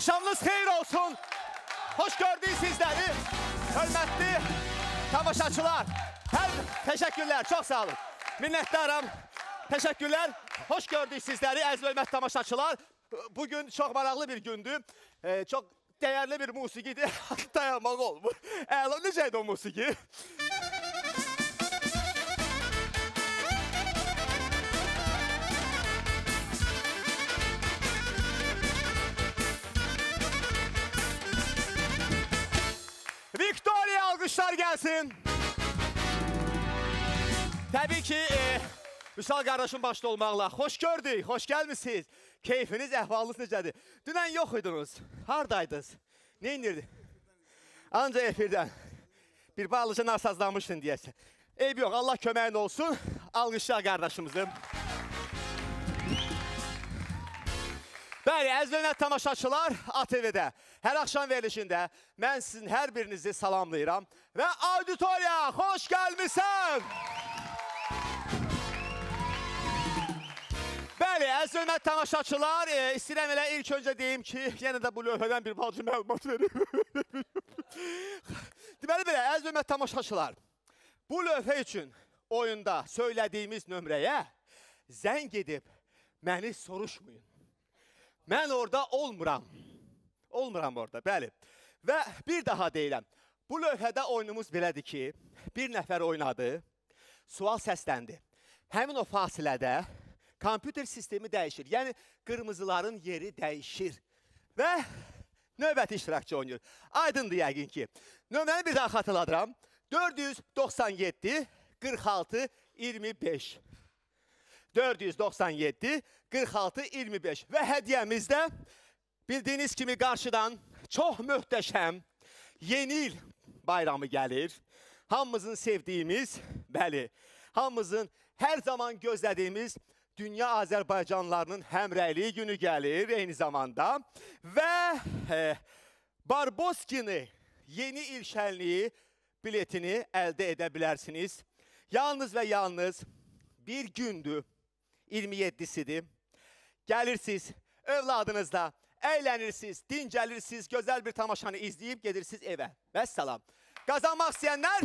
Axşamınız xeyir olsun. Hoş gördük sizləri. Hörmətli tamaşaçılar. Teşekkürler, çok sağ olun. Minnettarım. Teşekkürler. Hoş gördük sizləri, əziz hörmətli tamaşaçılar. Bugün çok maraqlı bir gündü. Çok değerli bir musiqidir. Dayanmaq olmur. Necəydi o musiqi? Victoria alkışlar gelsin. Tabii ki Vüsal kardeşim başta olmakla. Hoş gördük, hoş gelmişsiniz. Keyfiniz, əhvalınız necədir? Dünən yox idiniz. Hardaydınız? Ne inirdi? Anca efirdən. Bir bağlıca narsazlanmışsın diyəsən. Eyb yox, Allah köməyin olsun. Alqışlar qardaşımızı. Bəli, əzizlənət tamaşaçılar ATV-də. Hər axşam verilişində mən sizin hər birinizi salamlayıram. Və auditoriya, xoş gəlmişsən. Bəli, əzizlənət tamaşaçılar, istəyirəm elə ilk öncə deyim ki, yenə də bu lövhədən bir bacı məlumat verim. Deməli belə, əzizlənət tamaşaçılar, bu lövhə üçün oyunda söylədiyimiz nömrəyə zəng edib məni soruşmayın. Mən orada olmuram. Olmuram orada, bəli. Və bir daha deyirəm, bu lövhədə oyunumuz belədir ki, bir nəfər oynadı, sual səsləndi. Həmin o fasilədə kompüter sistemi dəyişir, yəni qırmızıların yeri dəyişir və növbəti iştirakçı oynayır. Aydındır yəqin ki. Nömrəni bir daha xatırladıram. 497 46 25. 497 46 25 və hədiyyəmizdə bildiyiniz kimi qarşıdan çox möhtəşəm yeni il bayramı gəlir. Hamımızın sevdiyimiz, bəli, hamımızın hər zaman gözlədiyimiz Dünya Azərbaycanlarının həmrəyliyi günü gəlir eyni zamanda və Barboskini yeni il şənliyi biletini əldə edə bilərsiniz. Yalnız və yalnız bir gündür, 27'sidir. Gəlirsiniz, övladınızla əylənirsiniz, dincəlirsiniz, gözəl bir tamaşanı izləyib gedirsiniz evə. Vəssalam. Qazanmaq istəyənlər...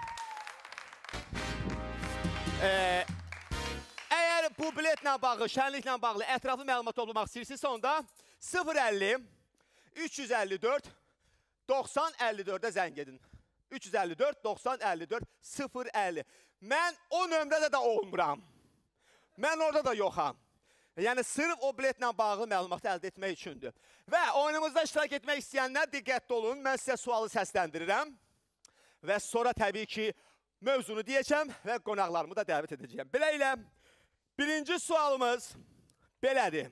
Əgər bu biletlə bağlı, şənliklə bağlı ətraflı məlumat toplamaq istəyirsinizsə onda 050 354 90 54-ə zəng edin. 354 90 54 050. Mən o nömrədə də olmuram. Mən orada da yoxam. Yəni sırf o biletlə bağlı məlumatı əldə etmək üçündür. Və oyunumuzda iştirak etmək istəyənlər diqqətli olun. Mən sizə sualı səsləndirirəm. Və sonra təbii ki mövzunu deyəcəm və qonaqlarımı da dəvət edəcəyəm. Beləliklə, birinci sualımız belədir.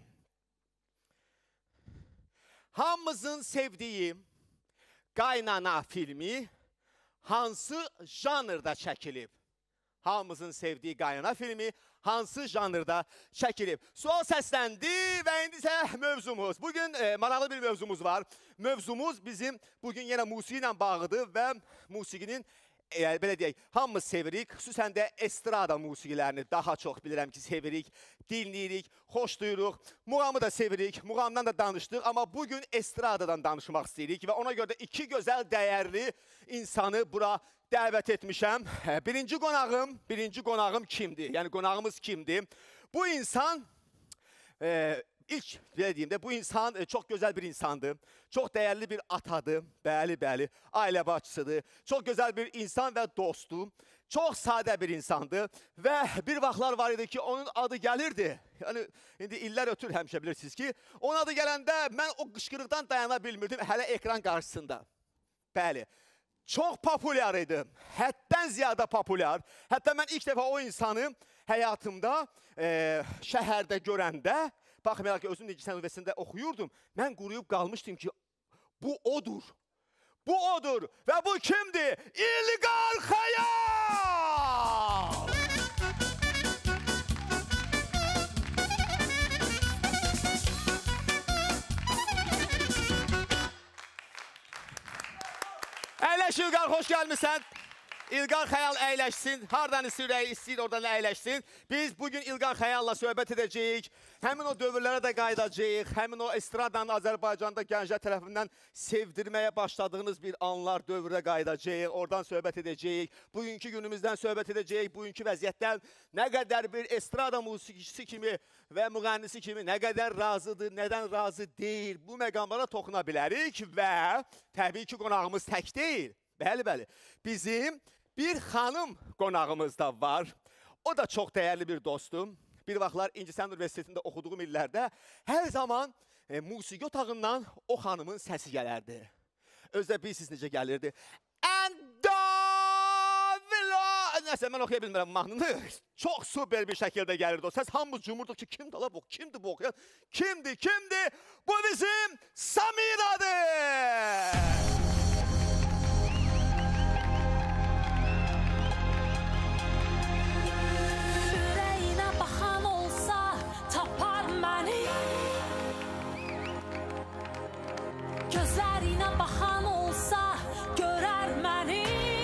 Hamımızın sevdiyi Qaynana filmi hansı janrda çəkilib? Hamımızın sevdiyi Qaynana filmi hansı janrda çəkilib? Sual səsləndi və indi isə mövzumuz. Bugün maraqlı bir mövzumuz var. Mövzumuz bizim bugün yenə musiqi ilə bağlıdır və musiqinin belə deyək, hamımız sevirik, xüsusən də estrada musiqilərini daha çox bilirəm ki, sevirik, dinləyirik, xoşlayırıq, muğamı da sevirik, muğamdan da danışdıq, amma bugün estradadan danışmaq istəyirik və ona görə də iki gözəl, dəyərli insanı bura dəvət etmişəm. Birinci qonağım kimdir? Yəni qonağımız kimdir? Bu insan, İlk deyimdə, bu insan çox gözəl bir insandır, çox dəyərli bir atadır, bəli, ailə başçısıdır, çox gözəl bir insan və dostdur, çox sadə bir insandır və bir vaxtlar var idi ki, onun adı gəlirdi, yəni indi illər ötür həmişə bilirsiniz ki, onun adı gələndə mən o qışqırıqdan dayana bilmirdim hələ ekran qarşısında, bəli. Çox populyar idi, həddən ziyada populyar, hətta mən ilk dəfə o insanı həyatımda şəhərdə görəndə, baxmayaraq ki, özüm Necəsən Üniversitəsində oxuyurdum. Mən quruyub qalmışdım ki, bu odur. Bu odur. Və bu kimdir? İlqar Xəyal! Əyləş İlqar, xoş gəlmişsən. İlqar Xəyal əyləşsin. Hardan istəyir oradan əyləşsin. Biz bugün İlqar Xəyalla söhbət edəcəyik. Həmin o dövrlərə də qayıdacağıq. Həmin o estradanın Azərbaycanda gənclər tərəfindən sevdirməyə başladığınız bir anlar dövrə qayıdacağıq. Oradan söhbət edəcəyik. Bugünkü günümüzdən söhbət edəcəyik. Bugünkü vəziyyətdən nə qədər bir estrada musiqicisi kimi və müğənnisi kimi nə qədər razıdır, nədən razı deyil. Bu məqamlara toxuna bilərik və təbii ki, qonağımız tək deyil. Bəli, bəli. Bizim bir xanım qonağımız da var. O da çox dəyərli bir dostum. Bir vaxtlar İncəsənət Universitetində oxuduğum illərdə hər zaman musiqi otağından o xanımın səsi gələrdi. Özdə bilirsiniz necə gəlirdi. Nəsə, mən oxuya bilmirəm mahnını. Çox super bir şəkildə gəlirdi o səs. Hamımız cumurduq ki, kimdir ala bu, kimdir bu oxuyan? Kimdir? Bu bizim Samiradır. Gözlərinə baxan olsa, görər məni.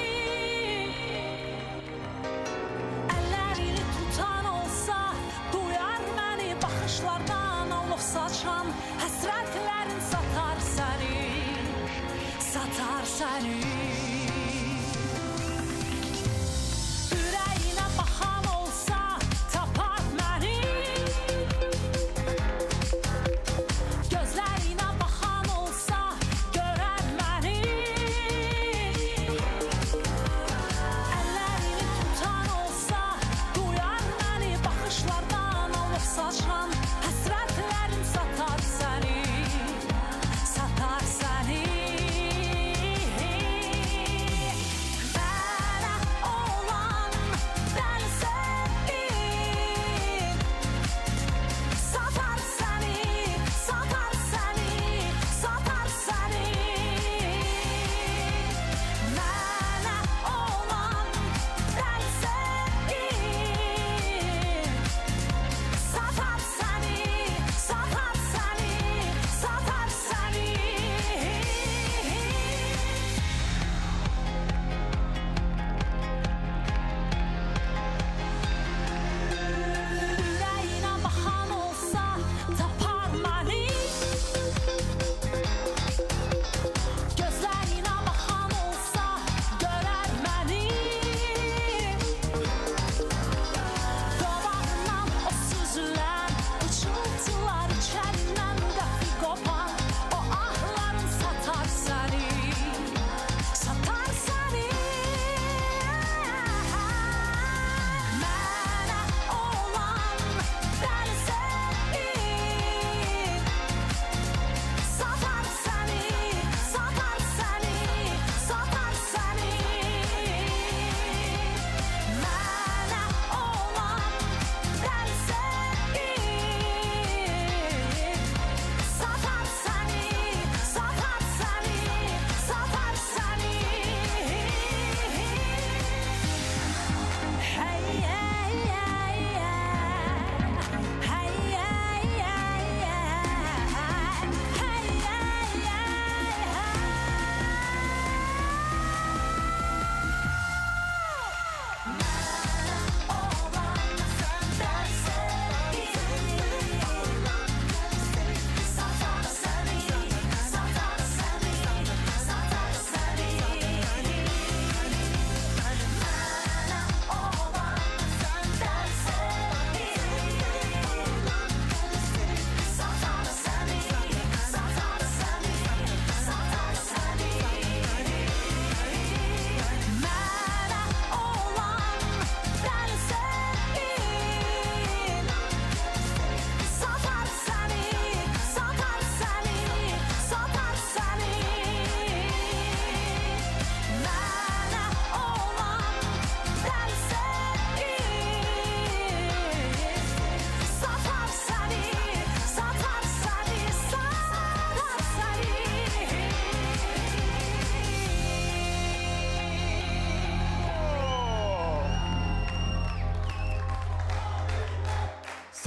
Əllərini tutan olsa, duyar məni. Baxışlardan alov saçan həsrətlərin satar səni, satar səni. Ürəyinə baxan olsa, tapar məni. Gözlərinə baxan olsa, görər məni. Əllərini tutan olsa, duyar məni. Baxışlardan alov saçan həsrətlərin satar səni, satar səni. Mənə olan dəli sevgin satar səni, satar səni, satar səni. Mənə olan dəli sevgin satar səni, satar səni, satar səni. Ürəyinə baxan olsa, tapar məni. Gözlərinə baxan olsa, görər məni. Qovağından o süzülən uçultular içərindən qəfil qopan o ahların satar səni, satar səni. Mənə olan dəli sevgin satar səni, satar səni, satar səni. Mənə olan dəli sevgin satar səni, satar səni, satar səni. Hey, hey, hey, hey,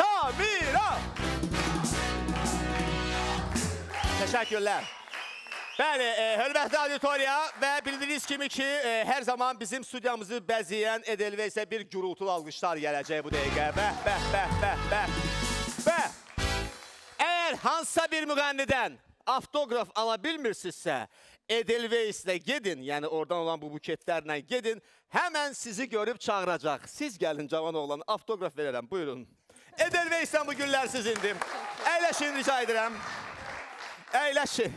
Samira! Teşekkürler. Bəli, hörmətli auditoriya və bildiyiniz kimi ki, hər zaman bizim studiyamızı bəzəyən Edelveysə bir gürultulu alqışlar gələcək bu dəqiqə. Bəh, bəh, bəh, bəh, bəh. Və əgər hansısa bir müğənnidən avtoqraf ala bilmirsinizsə, Edelveyslə gedin, yəni oradan olan bu buketlərlə gedin, həmən sizi görüb çağıracaq. Siz gəlin cavan oğlan, avtoqraf verərəm, buyurun. Edelveyslə bu günlər sizindir. Əyləşin, rica edirəm. Əyləşin.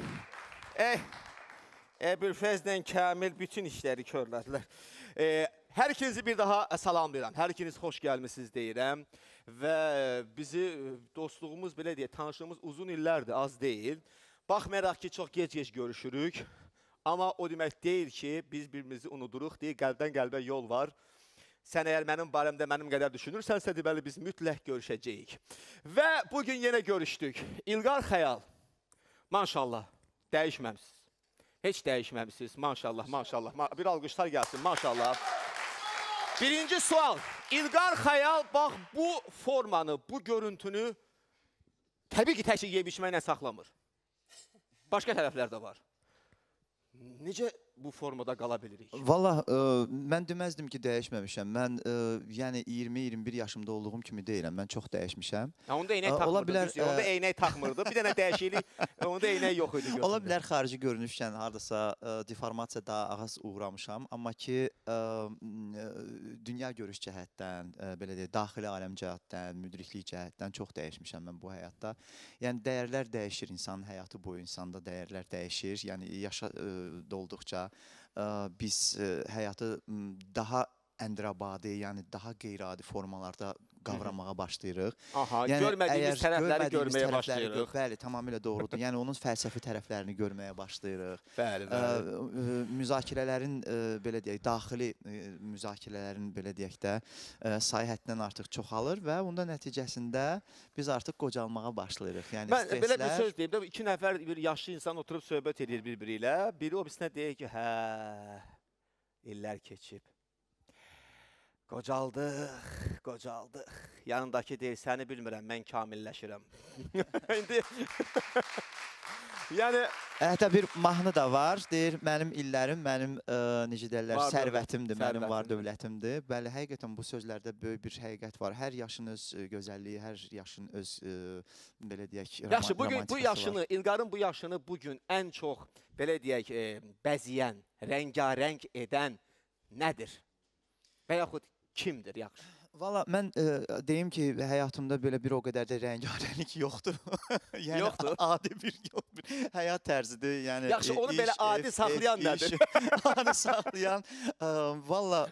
Bülfəzlə Kamil bütün işləri körlədilər. Hər ikinizi bir daha salamlayıram. Hər ikiniz xoş gəlmişsiniz deyirəm. Və bizi dostluğumuz, belə deyək, tanışlığımız uzun illərdir, az deyil. Baxmayaraq ki, çox gec-gec görüşürük. Amma o demək deyil ki, biz birbirimizi unuduruq deyə qəlbdən qəlbə yol var. Sən əgər mənim barəmdə mənim qədər düşünürsənsə, deməli biz mütləq görüşəcəyik. Və bugün yenə görüşdük. İlqar Xəyal, maşallah, dəyişməmişsiniz. Heç dəyişməmişsiniz, maşallah, maşallah. Bir alqışlar gəlsin, maşallah. Birinci sual, İlqar Xəyal, bax bu formanı, bu görüntünü təbii ki, təşkil yemişməklə saxlamır. Başqa tərəflər də var. Necə bu formada qala bilirik? Valla, mən deməzdim ki, dəyişməmişəm. Mən, yəni 20-21 yaşımda olduğum kimi deyiləm. Mən çox dəyişmişəm. Onda eynək taxmırdı, onda eynək taxmırdı. Bir dənə dəyişiklik, onda eynək yox idi. Ola bilər xarici görünüşkən haradasa deformasiya daha ağız uğramışam. Amma ki, dünya görüş cəhətdən, belə deyək, daxili aləm cəhətdən, müdriklik cəhətdən çox dəyişmişəm mən bu həyatda. Yəni, dəyərlər dəyişir, insanın həyatı boyu insanda dəyərlər dəyişir. Yəni, yaşa dolduqca biz həyatı daha əndirabadi, yəni daha qeyri-adi formalarda qavramağa başlayırıq. Aha, yəni, görmədiyimiz tərəfləri görməyə başlayırıq. Bəli, tamamilə doğrudur. Yəni, onun fəlsəfi tərəflərini görməyə başlayırıq. Bəli, bəli. Müzakirələrin, belə deyək, daxili müzakirələrin, belə deyək də, sayı həddən artıq çoxalır və bunun nəticəsində biz artıq qocalmağa başlayırıq. Yəni, mən belə bir söz deyim də, iki nəfər bir yaşlı insan oturub söhbət edir bir-biri ilə. Biri o birisine deyir ki, hə, illər keçib. Qocaldıq, qocaldıq. Yanındakı deyir, səni bilmirəm, mən kamilləşirəm. İndi, yəni... Hətta bir mahnı da var, deyir, mənim illərim, mənim, necə deyirlər, sərvətimdir, mənim var dövlətimdir. Bəli, həqiqətən bu sözlərdə böyük bir həqiqət var. Hər yaşın öz gözəlliyi, hər yaşın öz, belə deyək, yaxşı, bu yaşını, İlqarın bu yaşını bugün ən çox, belə deyək, bəziyən, rəngarəng edən nədir? Və yaxud kimdir, yaxşı? Valla, mən deyim ki, həyatımda belə bir o qədər də rəngarənlik yoxdur. Yəni, yoxdur? Adi bir həyat tərzidir. Yəni, yaxşı, onu belə adi saxlayan nədir? Adi saxlayan, valla,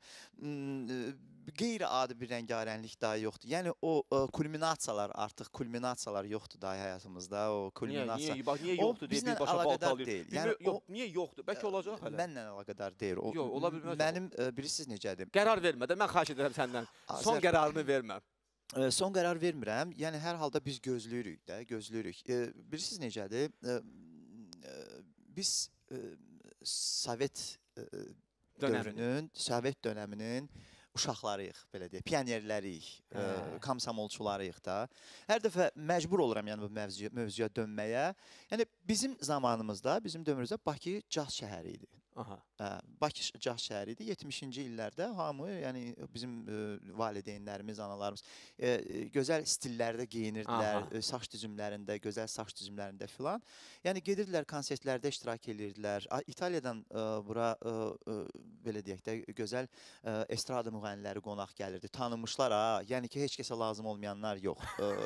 qeyri-adi bir rəngarənlik daha yoxdur. Yəni, o kulminasiyalar, artıq kulminasiyalar yoxdur daha həyatımızda. Niyə yoxdur deyə birbaşa baltalıyır? Niyə yoxdur? Bəlkə olacaq hələ? Mənlə əlaqədar deyil. Yox, ola bilməz. Mənim, bilirsiniz necədir? Qərar vermə də, mən xahiş edirəm səndən. Son qərarını vermə. Son qərar vermirəm. Yəni, hər halda biz gözləyirik də, gözləyirik. Bilirsiniz necədir? Biz Sovet dövrünün, Sovet dönəminin uşaqlarıyıq, belə deyək, pionerləriyik, komsomolçularıyıq da. Hər dəfə məcbur oluram yəni, bu mövzuya dönməyə. Yəni, bizim zamanımızda, bizim dövrümüzdə Bakı caz şəhəri idi. Bakı caz şəhəri idi. 70-ci illərdə hamı, yəni bizim valideynlərimiz, analarımız gözəl stillərdə geyinirdilər, saç düzümlərində, gözəl saç düzümlərində filan. Yəni, gedirdilər, konsertlərdə iştirak edirdilər. İtaliyadan bura, belə deyək də, gözəl estrada müğənniləri qonaq gəlirdi. Tanınmışlar, yəni ki, heç kəsə lazım olmayanlar yox.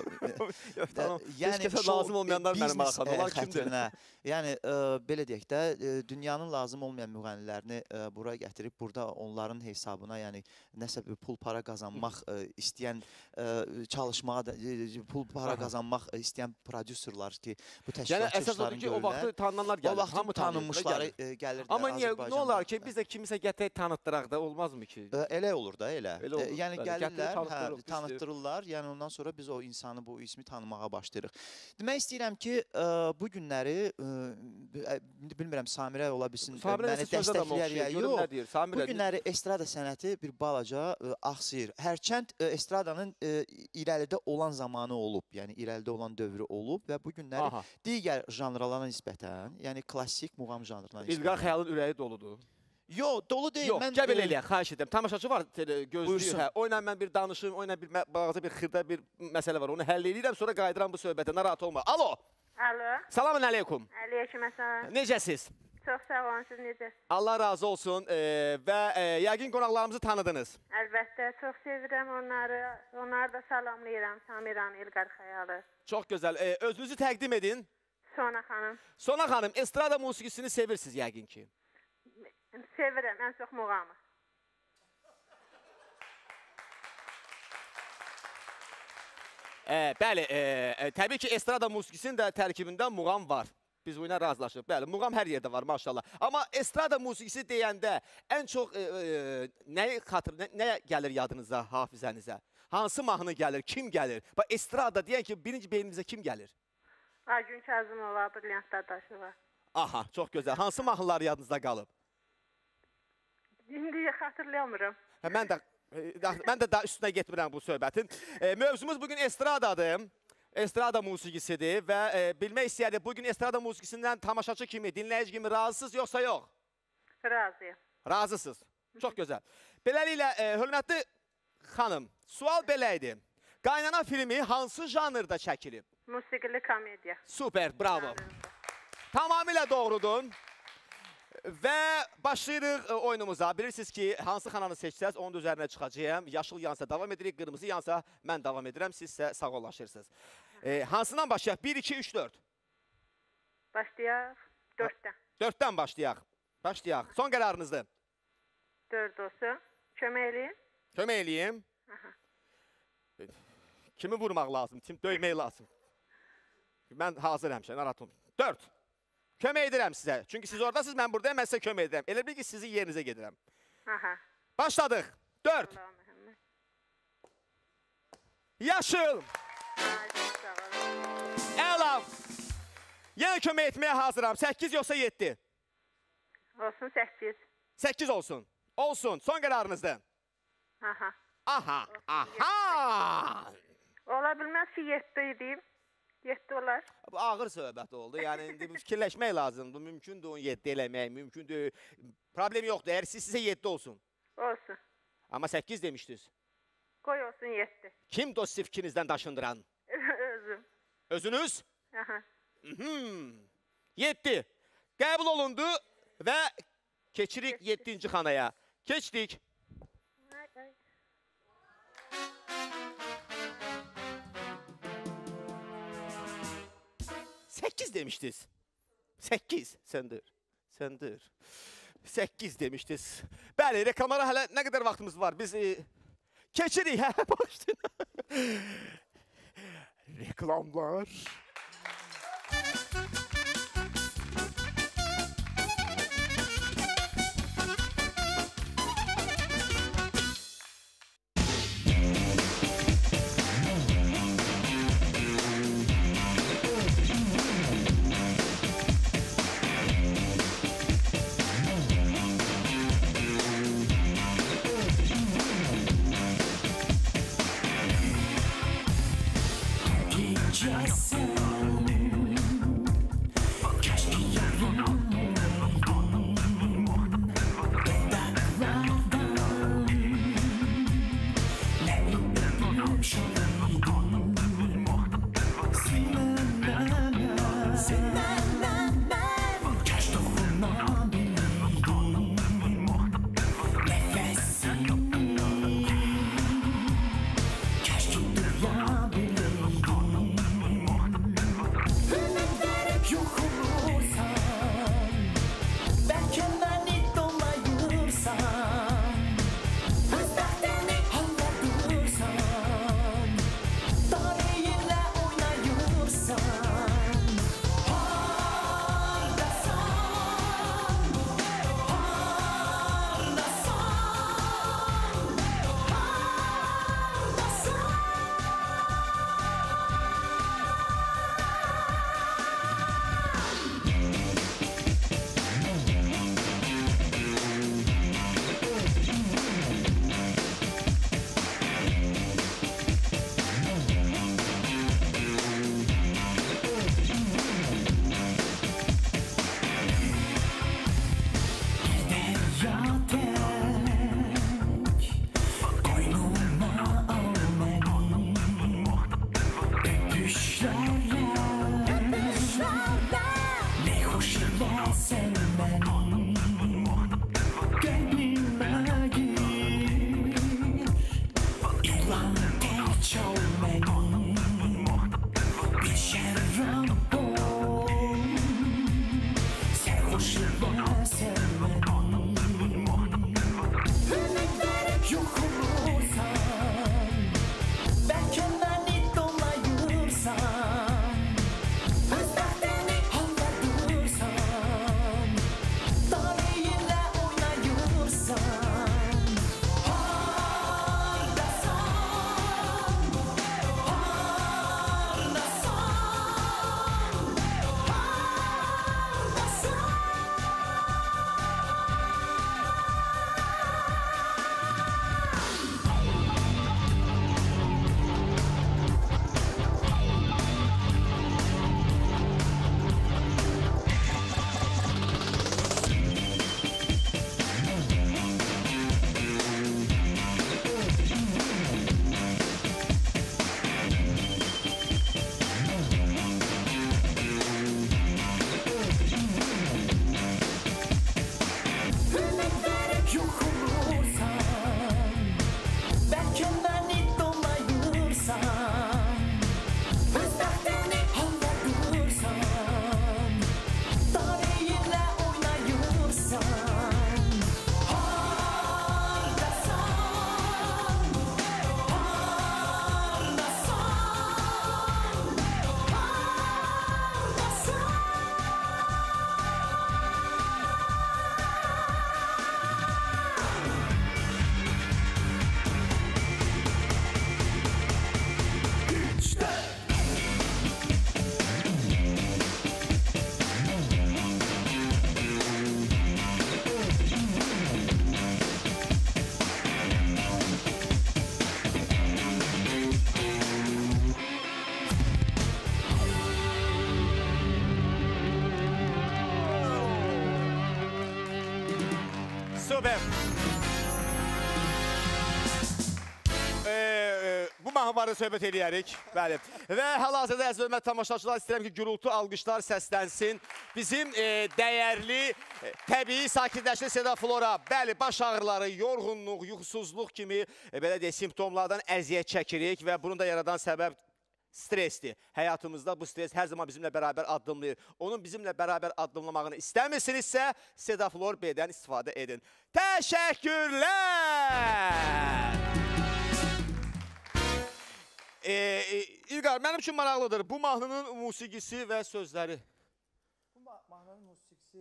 Heç kəsə lazım olmayanlar mənim arxada. Onlar kimdir? Yəni, belə deyək də, dünyanın lazım olmayan müğənnilərini bura gətirib, burada onların hesabına, yəni nəsə pul para qazanmaq istəyən, çalışmağa da, pul para qazanmaq istəyən prodüserlər ki, bu təşkilatçıların görürlər. Yəni, əsas odur ki, o vaxtı tanınanlar gəlir. O vaxtı tanınmışları gəlirdi. Amma niyə, nə olar ki, biz də kimisə gətək tanıtdıraq da, olmazmı ki? Elə olur da, elə. Yəni, gəlirlər, tanıtdırırlar, yəni ondan sonra biz o insanı, bu ismi tanımağa başlayırıq. Demək istəyirəm ki, bu günləri, bilmirəm, Samirə ola bilsin, məni Sənətimize de mi dəstəkləyər okşayır? ya? Görüm Yox. ne diyor? Samir Bu günləri estrada sənəti bir balaca axsayır. Hərçənd estradanın irəlidə olan zamanı olub, yəni irəlidə olan dövrü olub və bu günləri Aha. digər janrlara nisbətən, yəni klassik muğam janrına nisbətən. İlqar Xəyalın ürəyi doludur. Yox, dolu deyil. Yox, gəl belə eləyək, xahiş edirəm. Tamaşaçı var, gözləyir. Buyursun. Hə, oyla mən bir danışım, oyla bir balaca bir xırda bir məsələ var. Onu həll edirəm, sonra qayıdıram bu söhbətə. Narahat olma. Alo. Alo. Salamün əleykum. Aleyküm əssalam. Necəsiz? Çox sağ olun, siz necəsiz? Allah razı olsun və yəqin qonaqlarımızı tanıdınız. Əlbəttə, çox sevirəm onları. Onları da salamlayıram. Samiran, İlqar Xəyalı. Çox gözəl. Özünüzü təqdim edin. Sona xanım. Sona xanım, estrada musiqisini sevirsiniz yəqin ki. Sevirəm, ən çox muğamı. Bəli, təbii ki, estrada musiqisinin də tərkibində muğam var. Biz buna razılaşırıq. Bəli, muğam hər yerdə var, maşallah. Amma estrada musiqisi deyəndə ən çox nə gəlir yadınıza, hafizənizə? Hansı mahnı gəlir, kim gəlir? Bax, estrada deyən ki, birinci beyninizə kim gəlir? Agün Kazımova, Brilliant Dadaşova. Aha, çox gözəl. Hansı mahnılar yadınızda qalıb? İndi xatırlayamıram. Mən də daha üstünə getmirəm bu söhbətin. Mövzumuz bugün estradadır. Estrada musiqisidir və bilmək istəyərdik, bugün estrada musiqisindən tamaşaçı kimi, dinləyici kimi razısınız yoxsa yox? Razıyım. Razısınız. Çox gözəl. Beləliklə, hörmətli xanım, sual belə idi. Qaynana filmi hansı janrda çəkilib? Musiqili komediya. Super, bravo. Tamamilə doğrudur. Və başlayırıq oyunumuza. Bilirsiniz ki, hansı xananı seçsəz, onun da üzərinə çıxacağım. Yaşıl yansa davam edirik, qırmızı yansa mən davam edirəm, siz isə sağollaşırsınız. Hansından başlayaq? 1, 2, 3, 4. Başlayaq. 4-dən. 4-dən başlayaq. Başlayaq. Son qərarınızdır. 4 olsun. Kömək eləyin. Kömək eləyim. Kimi vurmaq lazım, kim döymək lazım. Mən hazır həmişə, narahat olmayın. 4. Kömək edirəm sizə. Çünki siz oradasınız, mən buradayım, mən sizə kömək edirəm. Elə bil ki, sizin yerinizə gedirəm. Aha. Başladıq. 4. Allah'a Məhəmməd. Yaşıl. Ay, çox sağ olun. Əlam. Yenə kömək etməyə hazıram. 8 yoxsa 7? Olsun 8. 8 olsun. Olsun. Son qərarınızdır. Aha. Aha. Aha. Ola bilməz ki 7 idim. 7 olar. Bu ağır söhbət oldu. Yəni indi fikirləşmək lazımdır. Mümkündür onu 7 eləmək, mümkündür. Problem yoxdur. Əgər sizə 7 olsun. Olsun. Amma 8 demişdiniz. Qoy olsun 7. Kim dost fikrinizdən daşındıran? Özüm. Özünüz? Aha. 7. Qəbul olundu və keçirik 7-ci xanaya. Keçdik. Ay, ay. Sekiz demişdiniz. 8. Səndir. Səndir. 8 demişdiniz. Bəli, reklamlara hələ nə qədər vaxtımız var? Biz keçirik. Hə, başlayın. Reklamlar. Super. Bu mahnı söhbət eləyərik. Bəli. Və hal-hazırda əziz hörmətli tamaşaçılar, istəyirəm ki, gürültü, alqışlar səslənsin. Bizim dəyərli, təbii, sakitləşli Seda Flora, bəli, baş ağrıları, yorğunluq, yuxusuzluq kimi, belə deyək, simptomlardan əziyyət çəkirik və bunu da yaradan səbəb stresdir. Həyatımızda bu stres hər zaman bizimlə bərabər addımlayır. Onun bizimlə bərabər addımlamağını istəmirsinizsə, Seda Flor B-dən istifadə edin. Təşəkkürlər! İlqar, mənim üçün maraqlıdır. Bu mahnının musiqisi və sözləri. Bu mahnının musiqisi...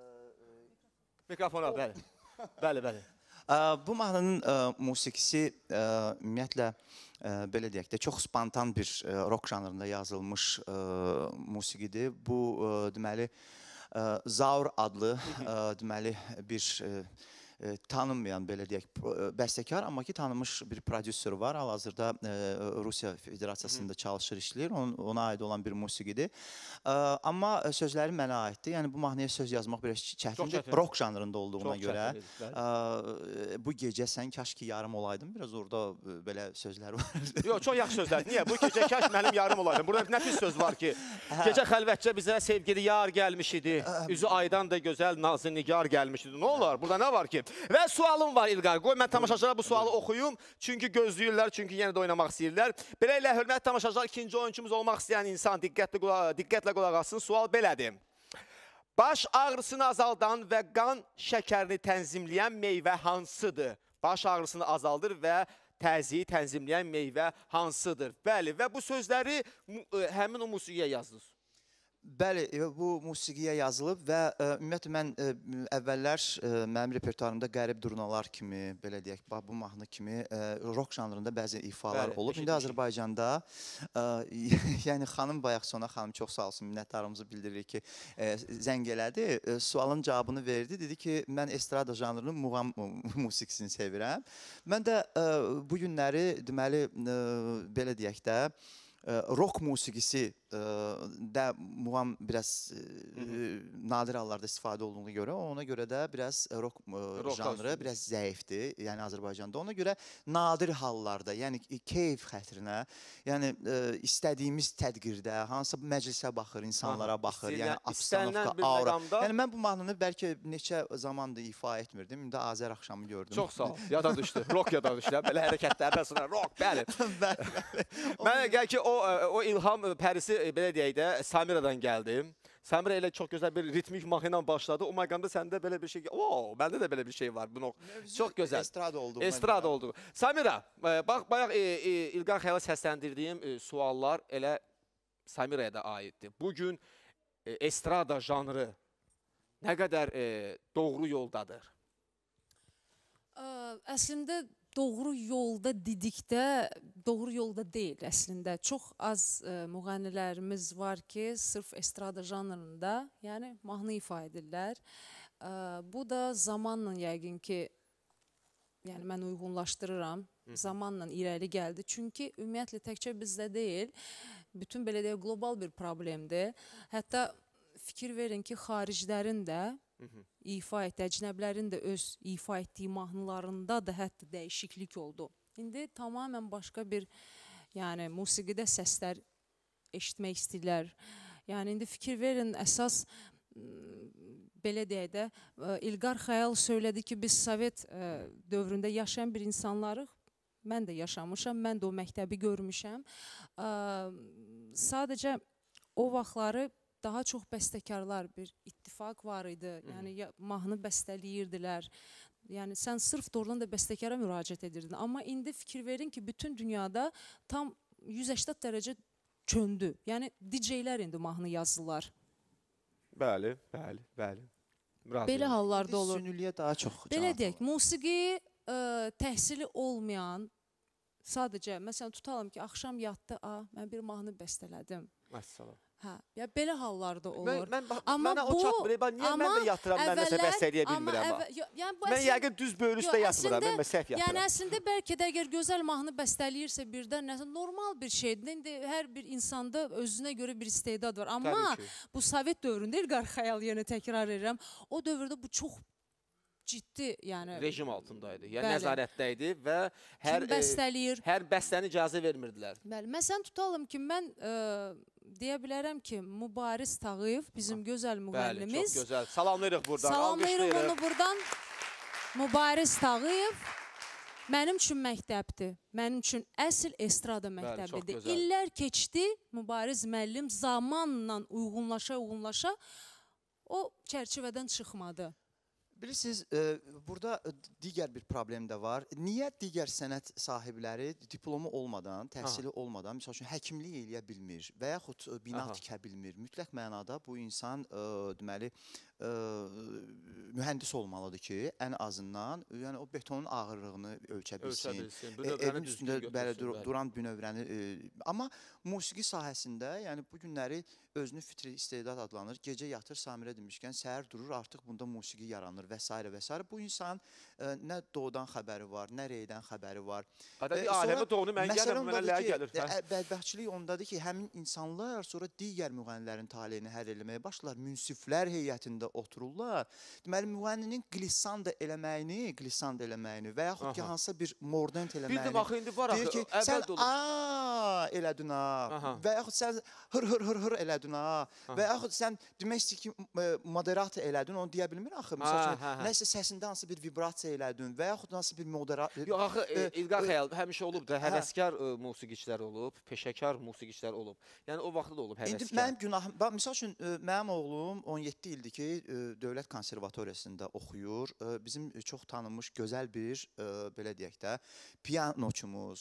Mikrofona, bəli. Bəli, bəli. Bu mahnının musiqisi ümumiyyətlə, belə deyək də, çox spontan bir rock janrında yazılmış musiqidir. Bu, deməli, Zaur adlı, deməli, bir tanınmayan, belə deyək, bəstəkar, amma ki, tanınmış bir prodüser var. Hal-hazırda Rusiya Federasiyasında çalışır, işləyir. Ona aid olan bir musiqidir. Amma sözləri mənə aiddir. Yəni, bu mahnıya söz yazmaq biraz çətindir. Rock janrında olduğuna görə. Bu gecə sən kaş ki yarım olaydın. Biraz orada belə sözlər var. Yox, çox yaxşı sözlər. Niyə? Bu gecə kaş mənim yarım olaydın. Burada nə pis söz var ki? Gecə xəlvətcə bizə sevgili yar gəlmiş idi. Üzü aydan da gözəl nazı nigar gəlmiş idi. Nə olar? Burada nə var ki? Və sualım var İlqar. Qoy, mən tamaşaçılara bu sualı oxuyum. Çünki gözləyirlər, çünki yenə də oynamaq istəyirlər. Belə ilə, hörmətli tamaşaçılar, ikinci oyuncumuz olmaq istəyən insan diqqətlə qulaq assın. Sual belədir. Baş ağrısını azaldan və qan şəkərini tənzimləyən meyvə hansıdır? Baş ağrısını azaldır və təziyi tənzimləyən meyvə hansıdır? Bəli, və bu sözləri həmin o musiqiyə yazdınız. Bəli, bu musiqiyə yazılıb və ümumiyyətlə mən əvvəllər mənim repertuarımda qərib durnalar kimi, belə deyək, bu mahnı kimi rock janrında bəzi ifalar olub. İndi Azərbaycanda, yəni xanım bayaq sona, xanım çox sağ olsun, minnətdarımızı bildiririk ki, zəng elədi, sualın cavabını verdi, dedi ki, mən estrada janrının muğam musiqisini sevirəm. Mən də bu günləri, deməli, belə deyək də, rock musiqisi də muğam biraz nadir hallarda istifadə olduğuna görə, ona görə də biraz rock janrı biraz zəifdir, yəni Azərbaycanda. Ona görə nadir hallarda, yəni keyf xətrinə, yəni istədiyimiz tədqirdə, hansı məclisə baxır, insanlara baxır, yəni abstanovka, aura. Yəni mən bu mahnını bəlkə neçə zamandır ifa etmirdim, indi Azər axşamı gördüm. Çox sağ ol, yada düşdü, rock yada düşdü, belə hərəkətlərdən sonra rock, bəli. Mənə gəl ki, o ilham pərisi, belə deyək də, Samiradan gəldim. Samira elə çox gözəl bir ritmik mahnı ilə başladı. O məqamda səndə belə bir şey, məndə də belə bir şey var. Çox gözəl. Estrada oldu. Estrada oldu. Samira, bax, bayaq İlqar xəyala səsləndirdiyim suallar elə Samiraya da aiddir. Bugün estrada janrı nə qədər doğru yoldadır? Əslində, doğru yolda dedikdə, doğru yolda deyil əslində. Çox az müğənnilərimiz var ki, sırf estrada janrında, yəni mahnı ifa edirlər. Bu da zamanla yəqin ki, yəni mən uyğunlaşdırıram, zamanla irəli gəldi. Çünki ümumiyyətlə təkcə bizdə deyil, bütün belə deyək, qlobal bir problemdir. Hətta fikir verin ki, xariclərin də ifa etdi, əcnəblərin də öz ifa etdiyi mahnılarında da hətta dəyişiklik oldu. İndi tamamən başqa bir, yəni musiqidə səslər eşitmək istəyirlər. Yəni indi fikir verin, əsas belə deyək də, İlqar Xəyal söylədi ki, biz Sovet dövründə yaşayan bir insanlarıq. Mən də yaşamışam, mən də o məktəbi görmüşəm. Sadəcə o vaxtları daha çox bəstəkarlar, bir ittifaq var idi. Yəni, mahnı bəstələyirdilər. Yəni, sən sırf doğrudan da bəstəkara müraciət edirdin. Amma indi fikir verin ki, bütün dünyada tam 180 dərəcə çöndü. Yəni, DJ-lər indi mahnı yazdılar. Bəli, bəli, bəli. Belə hallarda olur. Sünüliyə daha çox cavab. Belə deyək, musiqi təhsili olmayan, sadəcə, məsələn, tutalım ki, axşam yatdı, mən bir mahnı bəstələdim. Məsələn. Hə, ya belə hallarda olur. Mənə o çatmır, niyə mən də yatıram, mən nəsə bəstələyə bilmirəm. Mən yəqin düz böyür üstə yatmıram, mən səhv yatıram. Yəni, əslində, bəlkə də əgər gözəl mahnı bəstələyirsə birdən, normal bir şeydir. İndi hər bir insanda özünə görə bir istedad var. Amma bu Sovet dövründə, İlqar Xəyal yenə təkrar edirəm, o dövrdə bu çox ciddi, yəni Rejim altındaydı, yəni Bəli. nəzarətdəydi və kim bəstələyir. hər bəstəni icazə vermirdilər. Bəli, məsələn tutalım ki, mən deyə bilərəm ki, Mübariz Tağıyev bizim gözəl Bəli, müğənnimiz. çox gözəl. Salamlayırıq buradan, Salamlayırıq alqışlayırıq. onu buradan. Mübariz Tağıyev mənim üçün məktəbdir. Mənim üçün əsl estrada məktəbidir. gözəl. İllər keçdi, Mübariz müəllim zamanla uyğunlaşa o çərçivədən çıxmadı. Bilirsiniz, burada digər bir problem də var. Niyə digər sənət sahibləri diplomu olmadan, təhsili olmadan, misal üçün, həkimlik eləyə bilmir və yaxud bina tikə bilmir? Mütləq mənada bu insan, deməli, mühəndis olmalıdır ki, ən azından yəni, o betonun ağırlığını ölçə bilsin. Evin üstündə duran bünövrəni. Amma musiqi sahəsində, yəni bu günləri özünü fitri istedad adlanır. Gecə yatır, Samirə demişkən, səhər durur, artıq bunda musiqi yaranır və s. və s. Bu insan nə doğudan xəbəri var, nə reydən xəbəri var. Aləmi doğunu mən gələm, mənə ləyə gəlir. Bədbəxtçilik ondadır ki, həmin insanlar sonra digər müğənnilərin taleyini həll eləməyə başlar. Münsiflər heyətində otururlar. Deməli, müğənninin glissanda eləməyini və yaxud ki, hansısa bir mordent eləməyini. Bir də baxı, indi var axı, əvvəl də olur. Sən elədin ha, və yaxud sən hır elədin ha, və yaxud sən demək istəyir ki, moderator elədin, onu deyə bilmir axı. Misal üçün, nəsə səsində hansı bir vibrasiya elədin və yaxud hansı bir moderator. Yox, axı, İlqar Xəyal həmişə olub da, həvəskar musiqiçilər olub, peşəkar musiqiçilər olub. Yəni, o vaxtda da olub həvəskar. İndi mənim günahım, misal üçün, mənim oğlum 17 ildir ki, Dövlət Konservatoriyasında oxuyur. Bizim çox tanınmış, gözəl bir, belə deyək də, pianoçumuz,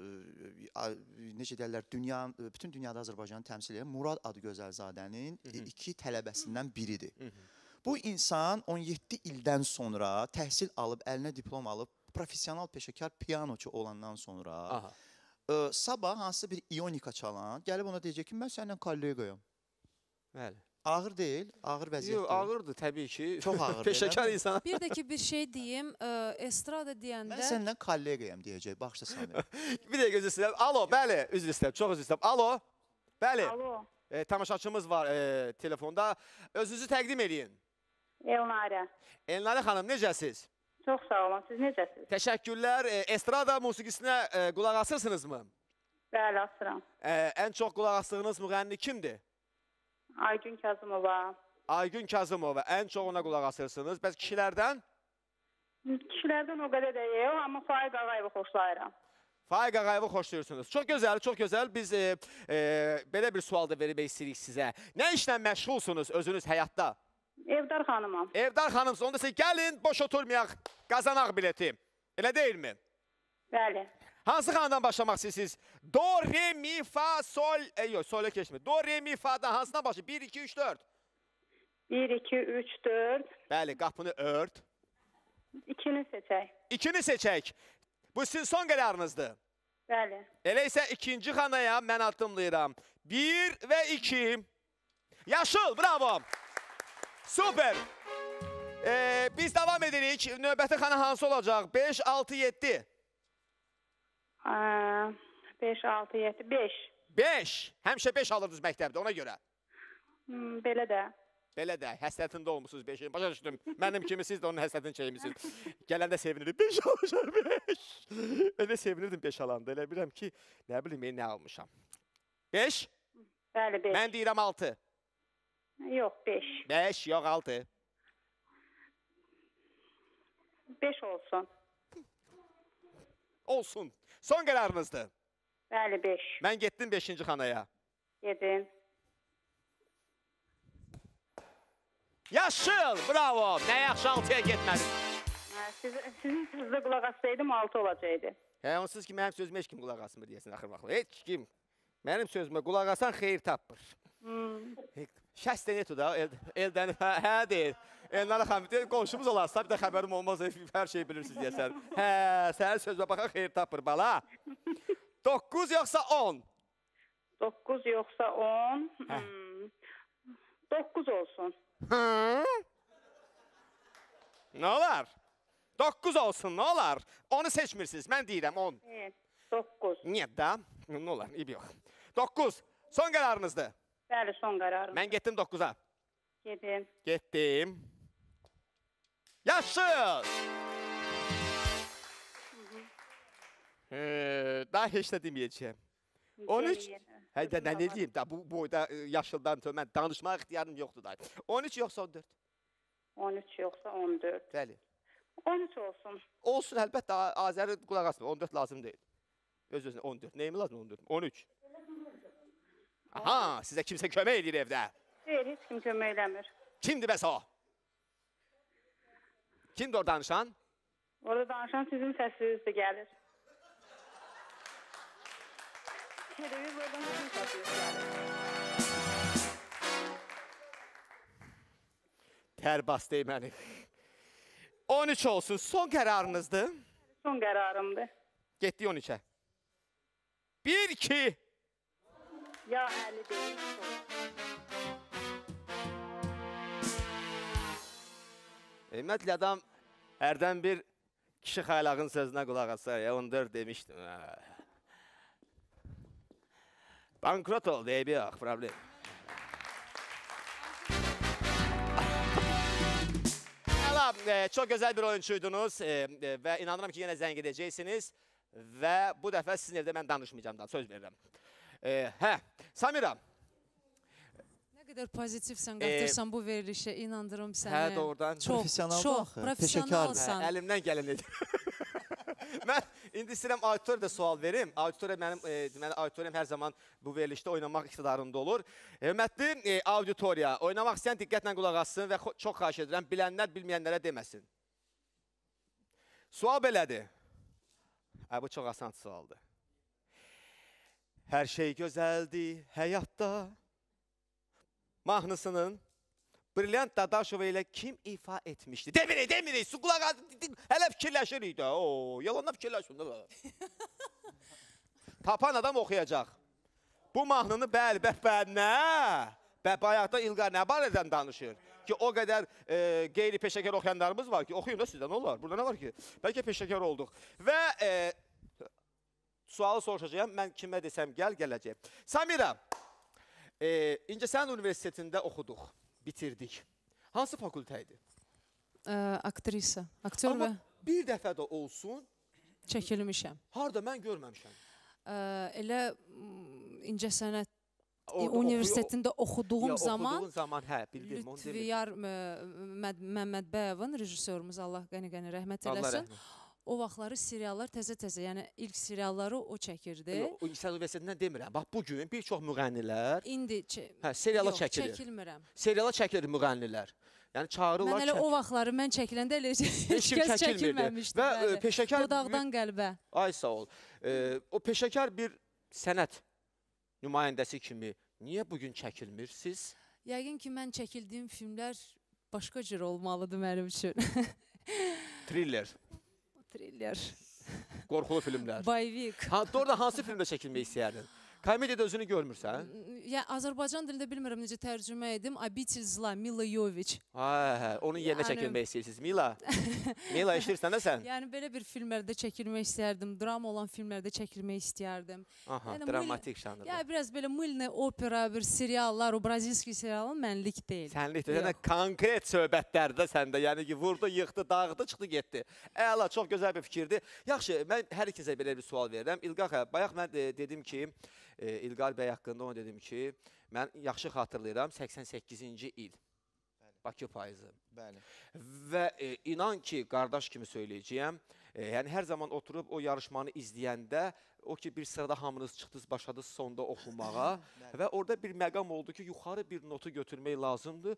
necə deyərlər, bütün dünyada Azərbaycanı təmsil edən Murad Adıgözəlzadənin 2 tələbəsindən biridir. Bu insan 17 ildən sonra təhsil alıb, əlinə diplom alıb, profesional peşəkar pianoçu olandan sonra sabah hansısa bir ionika çalan, gəlib ona deyəcək ki, mən səndən kollegayam. Bəli. Ağır deyil, ağır vəziyyət deyil. Yox, ağırdır təbii ki. Çox ağır. Peşəkar insan. Bir də ki, bir şey deyim, estrada deyəndə... Mən səndən kollegayam deyəcək, baxışda Samir. Bir dəqiqə üzr istəyirəm. Alo, bəli, üzr istəyirəm, çox üzr istəyirəm. Alo, bəli. Alo. Tamaşaçımız var telefonda. Özünüzü təqdim edin. Elnarə. Elnarə xanım, necəsiz? Çox sağ olun, siz necəsiniz? Təşəkkürlər. Estrada musiqisinə qulaq asırsınızmı? Bəli, asıram. Ən çox qulaq asdığınız müğənni kimdir? Aygün Kazımova. Aygün Kazımova. Ən çox ona qulaq asırsınız. Bəs kişilərdən? Kişilərdən o qədər də yox, amma Faiq Ağayevi xoşlayıram. Faiq Ağayevi xoşlayırsınız. Çox gözəl, çox gözəl. Biz belə bir sual da vermək istəyirik sizə. Nə işlə məşğulsunuz özünüz həyatda? Evdar xanımam. Evdar xanımsınız. Onda siz gəlin, boş oturmayaq, qazanaq bileti. Elə deyilmi? Bəli. Hansı xanımdan başlamaq istəyirsiniz? Do, re, mi, fa, sol, yox, solə keçmir. Do, re, mi, fa'dan hansından başlayır? 1, 2, 3, 4. 1, 2, 3, 4. Bəli, qapını ört. 2-ni seçək. 2-ni seçək. Bu sizin son qərarınızdır. Bəli. Elə isə ikinci xanaya mən addımlayıram. 1 və 2. Yaşıl, bravo. Super. Biz davam edirik. Növbəti xana hansı olacaq? 5, 6, 7. 5, 6, 7, 5. 5. Həmişə 5 alırdınız məktəbdə, ona görə. Belə də. Belə də, həsrətində olmuşsunuz 5-in. Başa düşdüm. Mənim kimi siz də onun həsrətini çəkmişsiniz. Gələndə sevinirdim. 5 almışam, 5. Mən də sevinirdim 5 alanda. Elə bilirəm ki, nə bilim, nə almışam. 5? Bəli, 5. Mən deyirəm 6. Yox, 5. 5, yox 6. 5 olsun. Olsun. Son qərarınızdır. Bəli, 5. Mən getdim 5-ci xanaya. Gedin. Yaşıl, bravo. Nə yaxşı 6-ya getmədim. Sizin sözünüzə qulaq assaydım 6 olacaqdı. Onsuz ki, mənim sözümə heç kim qulaq asmır deyəsin axır vaxtı. Heç kim. Mənim sözümə qulaq asan xeyir tapmır. Şəstə netu da, eldən, hə deyir. Elnarə xanım, qonşumuz olarsa, bir də xəbərim olmaz, hər şeyi bilirsiniz deyəsən. Hə, sənin sözümə baxan xeyir tapmır, bala. 9 yoxsa 10? 9 yoxsa 10? 9 olsun. Nə olar? 9 olsun, nə olar? Onu seçmirsiniz, mən deyirəm 10. 9. Niyə da? Nə olar, iyi yox. 9, son qərarınızdır. Bəli, son qərarım. Mən getdim 9-a. Gedin. Getdim. Yaşıl. Daha heç nə deməyəcəyəm. 13. Hə, nə deyim? Bu boyda yaşıldan mən danışmaq ixtiyarım yoxdur da. 13 yoxsa 14? 13 yoxsa 14. Bəli. 13 olsun. Olsun, əlbəttə, Azəri qulaq asmır. 14 lazım deyil. Öz-özünə 14. Neyimi lazım 14? 13. Aha, sizə kimsə kömək edir evdə. Deyil, heç kim kömək eləmir. Kimdir bəs o? Kimdir o danışan? Orada danışan sizin səsinizdir gəlir. Televizordan sizin səsiniz gəlir. Tər bastı məni. 13 olsun. Son qərarınızdır. Son qərarımdır. Getdik 13-ə. 1, 2. Ya 50 deyil. Ümumiyyətlə adam hərdən bir kişi xaylağın sözünə qulaq assa, 14 demişdim. Bankrot oldu, eybi yox, problem. Çox gözəl bir oyunçuydunuz və inanıram ki, yenə zəng edəcəksiniz və bu dəfə sizin evdə mən danışmayacağım da, söz verirəm. Hə, Samira. Nə qədər pozitivsən, qatırsan bu verilişə, inandırım səni. Hə, doğrudan. Professional professionalsan. Əlimdən gələn edir. Mən indi istəyirəm auditoriya da sual verim. Mənim auditoriyam hər zaman bu verilişdə oynamaq iqtidarında olur. Hörmətli auditoriya, oynamaq istəyən diqqətlə qulaq assın və çox xahiş edirəm, bilənlər bilməyənlərə deməsin. Sual belədir. Bu çox asan sualdır. Hər şey gözəldir həyatda. Mahnısının Brilliant Dadaşova ilə kim ifa etmişdi? Demirik, su qulaq hələ fikirləşirik də. Yalanla fikirləşin. Tapan adam oxuyacaq. Bu mahnını bəli, nə? Bayaqda İlqar nə barədən danışır? Ki, o qədər qeyri-peşəkar oxuyanlarımız var ki, oxuyun da sizdən olar. Burada nə var ki? Bəlkə peşəkar olduq. Və sualı soruşacağım, mən kimə desəm gələcək. Samira, İncəsənət Universitetində oxuduq. Bitirdik. Hansı fakültə idi? Aktrisa, aktyor və... Amma bir dəfə də olsun... Çəkilmişəm. Harada mən görməmişəm. Elə İncəsənət Universitetində oxuduğum zaman... Oxuduğun zaman, hə, bildim. Lütfiyar Məmmədbəyevin, rejissorumuz, Allah qəni-qəni rəhmət eləsin. O vaxtları seriallar təzə-təzə, yəni ilk serialları o çəkirdi. O İncəsənət Universitetindən demirəm. Bax, bugün bir çox müğənnilər... İndi... Seriala çəkilir. Yox, çəkilmirəm. Seriala çəkilir müğənnilər. Yəni, çağırırlar... Mən elə o vaxtları mən çəkiləndə elə heç kəs çəkilməmişdi. Və peşəkar... Dodaqdan qəlbə. Ay, sağ ol. O peşəkar bir sənət nümayəndəsi kimi niyə bugün çəkilmirsiniz? Yəqin ki, mən çəkildiyim filmlər başqa cür olmalıdır mənim üçün. Thriller. Thriller. Qorxulu filmlər. Bayvik. Doğrudan hansı filmdə çəkilmək istəyərdin? Komediyada özünü görmürsən? Yəni, Azərbaycan dilində bilmirəm necə tərcümə edim. Abitil Zla, Mila Joviç. Hə, onun yerinə çəkilmək istəyirsiniz. Mila, eşitirsən də sən? Yəni, belə bir filmlərdə çəkilmək istəyərdim. Drama olan filmlərdə çəkilmək istəyərdim. Aha, dramatik janrda. Yəni, biraz belə mılnə opera, bir seriallar, o brazilski serialın mənlik deyil. Sənlik deyil, konkret söhbətlərdə səndə. Yəni ki, vurdu, yıxdı, dağıdı, çıxdı, getdi. Əla, çox gözəl bir fikirdir. Yaxşı, mən hər ikizə belə bir sual verirəm. İlqar, bayaq mən dedim ki, İlqar bəy haqqında ona dedim ki, mən yaxşı xatırlayıram, 88-ci il. Bakı payızı. Bəli. Və inan ki, qardaş kimi söyləyəcəyəm, yəni hər zaman oturub o yarışmanı izləyəndə, o ki, bir sırada hamınız çıxdınız, başladınız sonda oxumağa və orada bir məqam oldu ki, yuxarı bir notu götürmək lazımdır.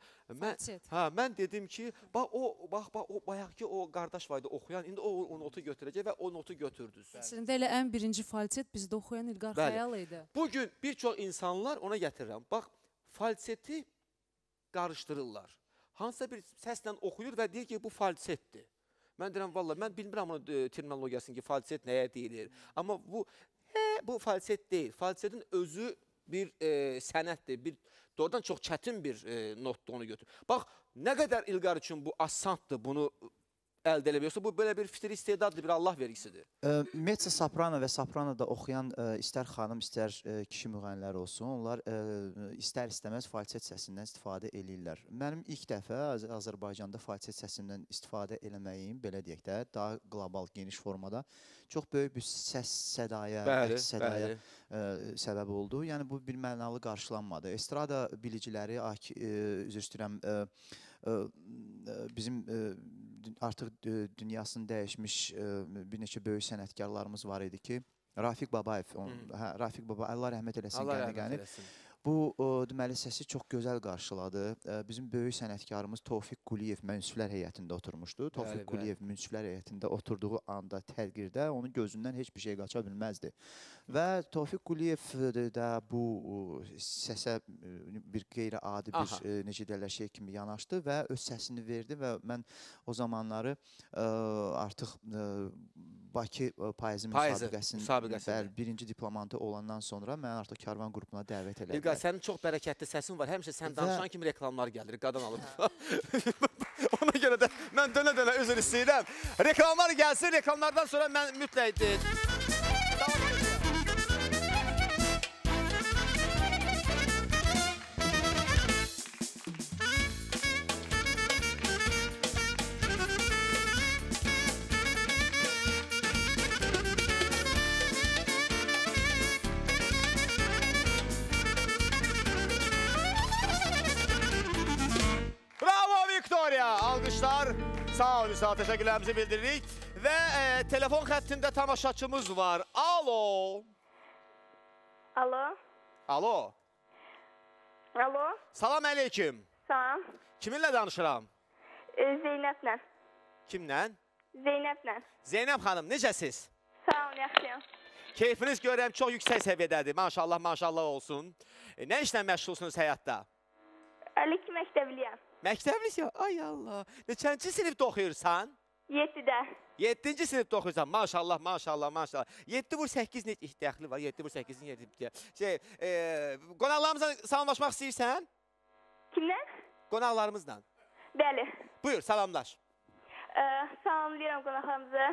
Mən dedim ki, bax, o bayaq ki, o qardaş var idi oxuyan, indi o notu götürəcək və o notu götürdünüz. Əslində elə ən birinci falset bizdə oxuyan İlqar Xəyal idi. Bugün bir çox insanlar ona gətirirəm. Bax, falseti qarışdırırlar. Hansısa bir səslə oxuyur və deyir ki, bu falsetdir. Mən deyirəm, valla, mən bilmirəm onun terminologiyasını ki, falset nəyə deyilir. Amma bu falset deyil. Falsetin özü bir sənətdir. Doğrudan çox çətin bir notdur onu götür. Bax, nə qədər İlqar üçün bu asantdır bunu əldə eləmək. Yoxsa bu belə bir fitri istedadlı bir Allah vergisidir. Mezzo soprano və sopranoda oxuyan istər xanım, istər kişi müğənnilər olsun, onlar istər-istəməz falset səsindən istifadə eləyirlər. Mənim ilk dəfə Azərbaycanda falset səsindən istifadə eləməyim, belə deyək də, daha qlobal, geniş formada çox böyük bir səs-sədaya, əks-sədaya səbəb oldu. Yəni, bu bir mənalı qarşılanmadı. Estrada biliciləri, üzr istəyirəm, bizim artıq dünyasını dəyişmiş bir neçə böyük sənətkarlarımız var idi ki, Rafiq Babayev, Rafiq Babayev, Allah rəhmət eləsin, qəni. Bu, deməli, səsi çox gözəl qarşıladı. Bizim böyük sənətkarımız Tofiq Quliyev münsiflər heyətində oturmuşdu. Tofiq Quliyev münsiflər heyətində oturduğu anda tədqirdə onun gözündən heç bir şey qaça bilməzdi. Və Tofiq Quliyev də bu səsə bir qeyri-adi bir, necə deyərlər, şey kimi yanaşdı və öz səsini verdi və mən o zamanları artıq Bakı payızı müsabiqəsində birinci diplomantı olandan sonra mən artıq Karvan qrupuna dəvət elədim. İlqar, sənin çox bərəkətli səsin var. Həmişə sən danışan kimi reklamlar gəlir, qadan alıb. Ona görə də mən dönə-dönə üzr istəyirəm. Reklamlar gəlsin, reklamlardan sonra mən mütləq alqışlar, sağ olun, sağ təşəkkürlərimizi bildiririk və telefon xəttində tamaşaçımız var. Alo. Alo. Alo. Alo. Salam əleyküm. Salam. Kiminlə danışıram? Zeynəblə. Kimlə? Zeynəblə. Zeynəb xanım, necəsiz? Sağ olun, yaxşıyam. Keyfiniz görürəm çox yüksək səviyyədədir. Maşallah, maşallah olsun. Nə işlə məşğulsunuz həyatda? 52 məktəbliyəm. Məktəblisən? Ay Allah. Neçənci sinifdə oxuyursan? 7-də. 7-ci sinifdə oxuyursan. Maşallah, maşallah, maşallah. 7 vur 8 net ihtiyaqlı var. 7 vur 8-in 7 şey, qonaqlarımızla salamlaşmaq istəyirsən? Kimlə? Qonaqlarımızla. Bəli. Buyur, salamlaş. Salamlayıram qonaqlarımızı.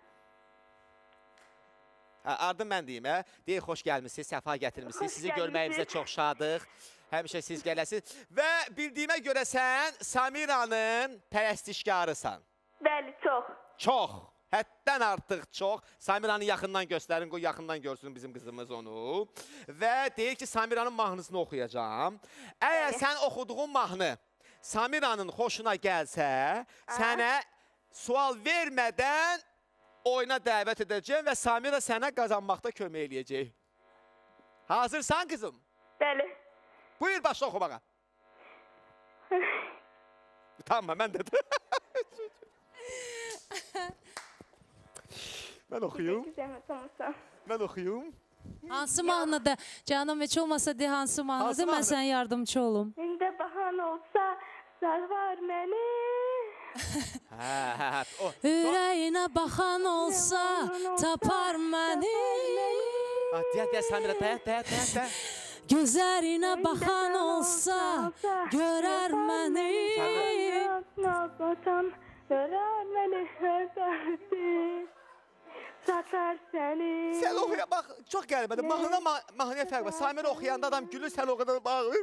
Ardım mən deyim, hə? Deyək, xoş gəlmişsiniz, səfa gətirmişsiniz. Sizi görməyimizə çox şadıq. Həmişə siz gələsiniz. Və bildiyimə görə sən Samiranın pərəstişkarısan. Bəli, çox. Çox. Həddən artıq çox. Samiranı yaxından göstərin, qoy yaxından görsün bizim qızımız onu. Və deyir ki, Samiranın mahnısını oxuyacağım. Əgər sən oxuduğun mahnı Samiranın xoşuna gəlsə, sənə sual vermədən oyuna dəvət edəcəm və Samira sənə qazanmaqda kömək eləyəcək. Hazırsan qızım? Bəli. Buyur, başla oxumağa. Tamam, mən dedim. Mən oxuyum. Mən oxuyum. Hansı mahnıda? Canım, heç olmasa de, hansı mahnıda? Mən sənə yardımcı olum. İndə bahan olsa, sar var məni. Ürəyinə baxan olsa, tapar məni. Deyək, Samira, deyək. Gözlərinə baxan olsa, görər məni. Görər məni, satar səni. Sən oxuya, bax, çox qəribədir. Mahnıya fərq var. Samira oxuyanda adam gülür, sən o qədər bağır.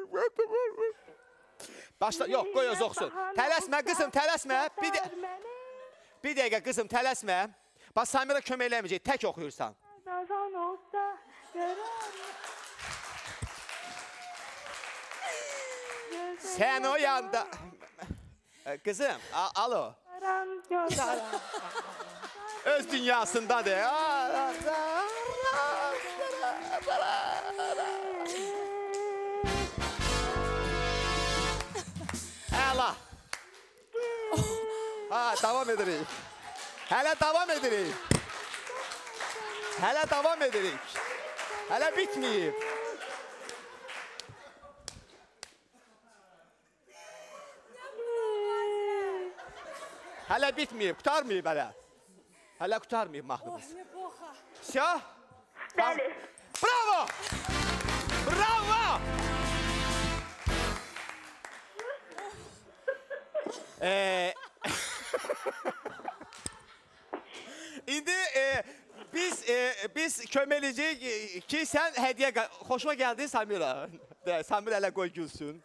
Başla, yox, qoy öz oxusun. Tələsmə, qızım, tələsmə. Bir dəqiqə, qızım, tələsmə. Bax, Samira kömək eləməyəcək, tək oxuyursan. Sən o yanda... Qızım, alo. Öz dünyasındadır. Əla. Davam edirik. Hələ davam edirik. Hələ davam edirik. Hələ bitməyib. Hələ bitməyib, qutarmayıb hələ. Hələ qutarmayıb mahnımız. Sya? Bəli. Bravo! Bravo! İndi biz köməliyəcəyik ki, sən hədiyyə... Xoşuma gəldi Samira. Samira elə qoy gülsün.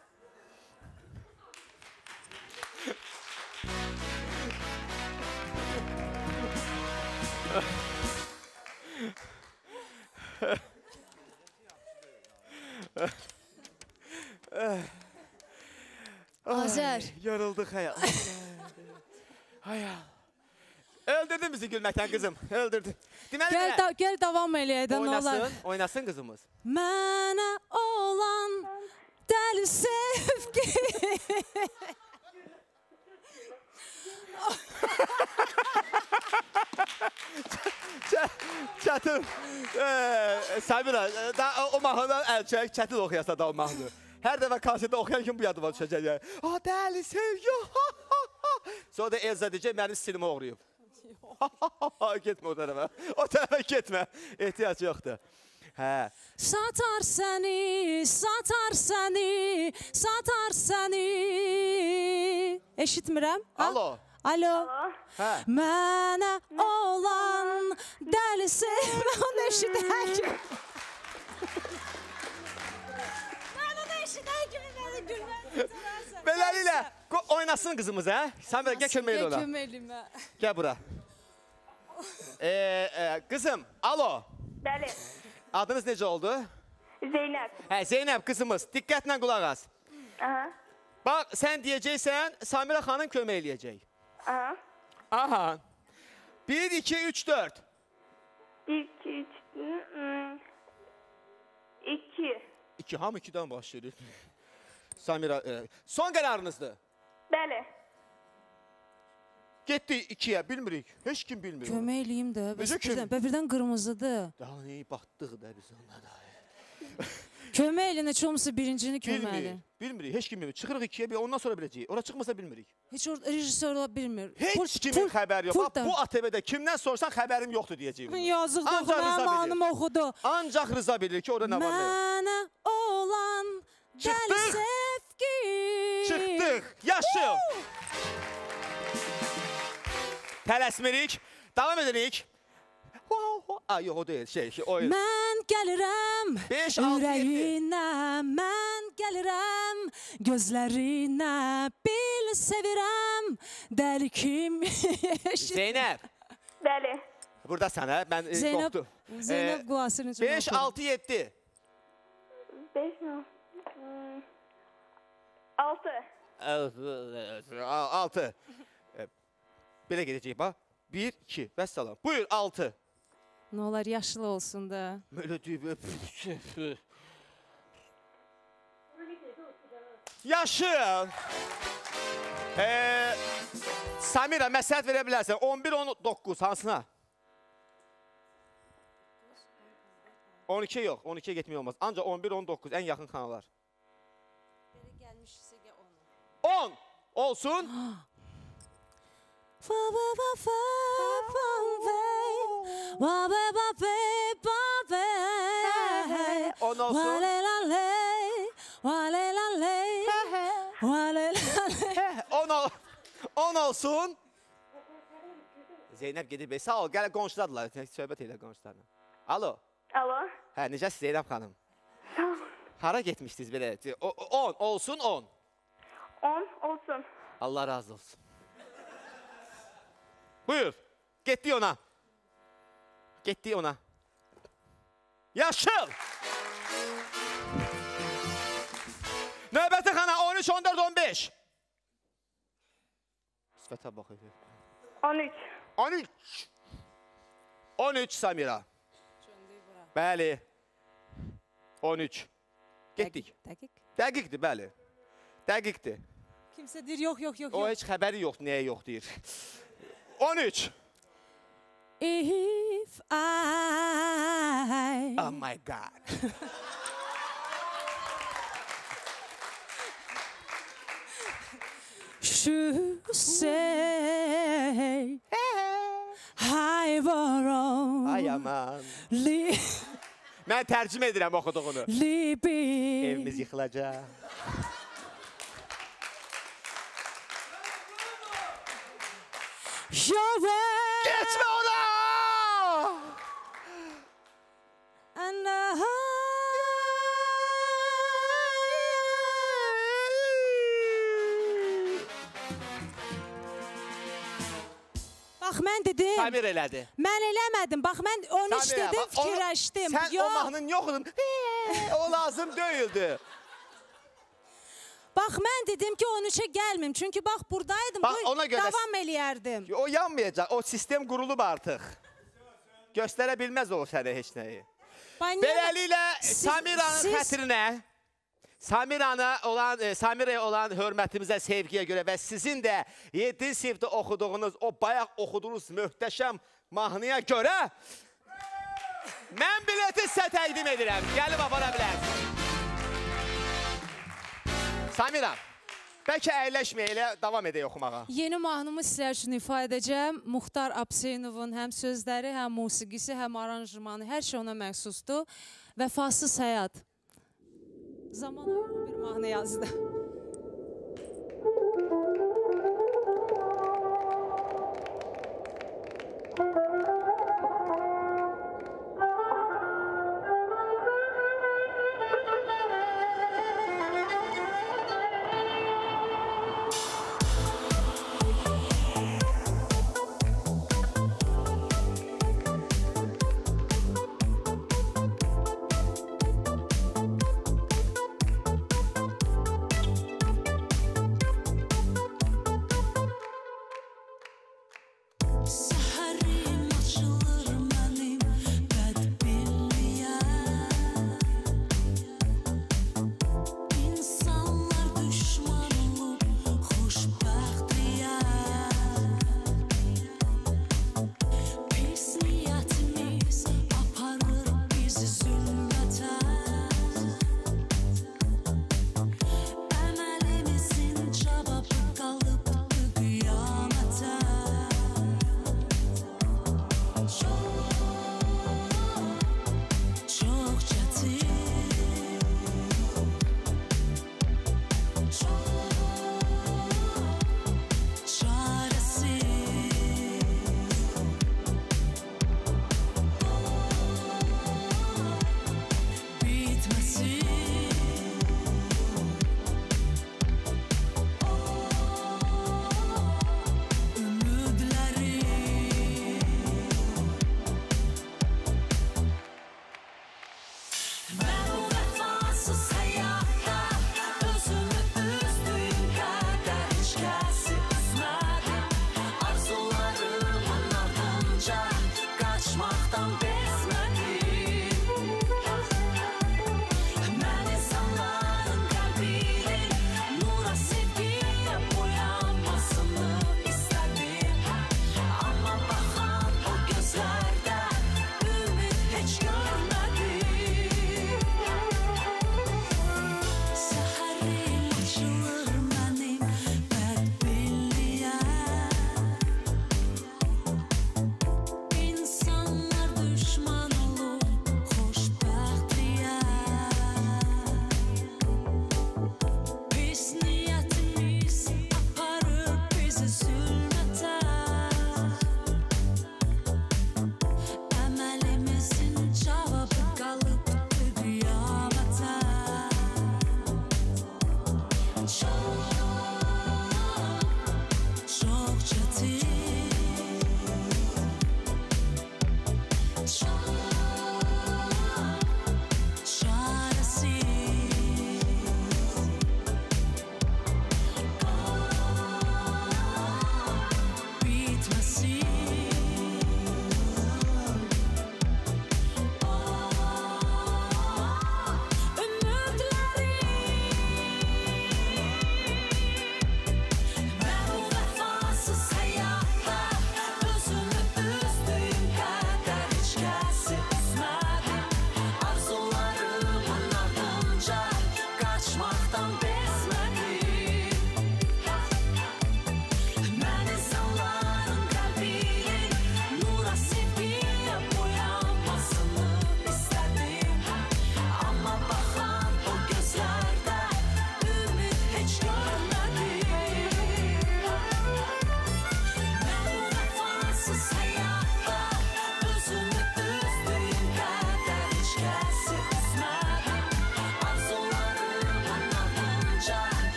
Azər. Yorulduk hayal. Hayal. Öldürdün bizi gülməkdən qızım. Öldürdün. Gəl davam eləyək də nə olar. Oynasın qızımız. Mənə olan dəli sevgi. Çətin. Samira, o mahnıdan əl çək, çətin oxuyasa da o mahnı. Hər dəfə konsertdə oxuyan kim bu yadıma düşəcək. O dəli sevgi. Sonra da Elza deyəcək, mənim stilimi oğruyub. Getmə o tərəfə. O tərəfə getmə. Ehtiyac yoxdur. Hə. Satar səni, satar səni, satar səni. Eşitmirəm? Alo. Alo. Hə. Mənə olan dəli sevgi. Onu eşidən ki. Mən onu eşidən ki, məni gülməli. Beləliklə, oynasın qızımız, hə? Samira, gəl kömək elə ona. Gəl kömək eləyimə. Gəl bura. Qızım, alo. Bəli. Adınız necə oldu? Zeynəb. Hə, Zeynəb qızımız, diqqətlə qulaq as. Aha. Bax, sən deyəcəksən, Samira xanım kömək eləyəcək. Aha. Aha. 1, 2, 3, 4. 1, 2, 3, 2. 2, hamı 2-dən başlayır. Samira, son qərarınızdır. Bəli. Getdi 2-yə, bilmirik. Heç kim bilmir. Kömək eləyim də. Necə kömək? Birdən qırmızıdır. Daha neyi batdıq da biz onlara. Kömək eləyən heç olmasa birincini köməli. Bilmirik, heç kim bilmir. Çıxırıq 2-yə, ondan sonra biləcəyik. Ora çıxmasa bilmirik. Heç rejissor bilmir. Heç kimin xəbəri yox. Bax, bu ATV-də kimdən sorsan xəbərim yoxdur deyəcəyim. Yazıq da oxudu, hanım oxudu. Ancaq Rıza bilir ki, orada nə var, nə yox. Mənə olan dəli sevgi. Çıxdıq, yaşıl. Tələsmirik, davam edirik. Yox, o deyil, oyun. Mən gəlirəm 5, 6, 7. ürəyinə, mən gəlirəm gözlərinə, bil sevirəm, dəli kim. Zeynəb. Bəli. Burada sənə, mən qorxdum. Zeynəb qulaqsını üçün 5, 6, 7. 5 mi? 6. 6. Belə gedəcək, bax. 1, 2, vəssalam. Buyur, 6. Nə olar, yaşlı olsun da. Böyle deyib. Yaşıl. Samira, məsləhət verə bilərsən. 11, 19, hansına? 12 yox, 12-yə getmək olmaz. Ancaq 11, 19, ən yaxın kanallar. 10 olsun. On olsun. 10 olsun. Zeynəb gedib, sağ ol, gələ qonşudadırlar, söhbət elə qonşularla. Alo. Alo. Hə, necəsiz Zeynəb xanım? Sağ ol. Hara getmişdiniz belə? 10 olsun, 10. 10 olsun. Allah razı olsun. Buyur. Getdik ona. Getdik ona. Yaşıl. Növbəti xana 13, 14, 15. Sifətə bax. 13. 13. 13 Samira. Bəli. 13. Getdik. Dəqiq. Dəqiqdir, bəli. Dəqiqdir. Kimsə deyir, yox, yox, yox. O heç xəbəri yoxdur, nəyə yox deyir. 13. If I... Oh my God. Should say I were Ay aman. only Mən tərcümə edirəm oxuduğunu. living. Evimiz yıxılacaq. Your way. Geçme ona! Bax, mən dedim. Samir elədi. Mən eləmədim. Bax, mən 13 Samir, dedim, bax, onu- fikirləşdim. Sən o mahnının yoxdun. O lazım deyildi. Bax, mən dedim ki, 13-ə gəlməyim. Çünki bax, buradaydım. Bax, ona görə də- Davam eləyərdim. O yanmayacaq. O sistem qurulub artıq. Göstərə bilməz o sənə heç nəyi. Beləliklə Samiranın xətrinə, Samirəyə olan hörmətimizə, sevgiyə görə və sizin də 7 sinifdə oxuduğunuz, o bayaq oxuduğunuz möhtəşəm mahnıya görə mən bileti sizə təqdim edirəm. Gəlib apara bilərsiniz. Samiran, bəlkə əyləşməyə elə davam edək oxumağa. Yeni mahnımı sizlər üçün ifa edəcəm. Muxtar Abseynovun həm sözləri, həm musiqisi, həm aranjmanı, hər şey ona məxsusdur. Vəfasız həyat. Zamana uyğun bir mahnı yazdı.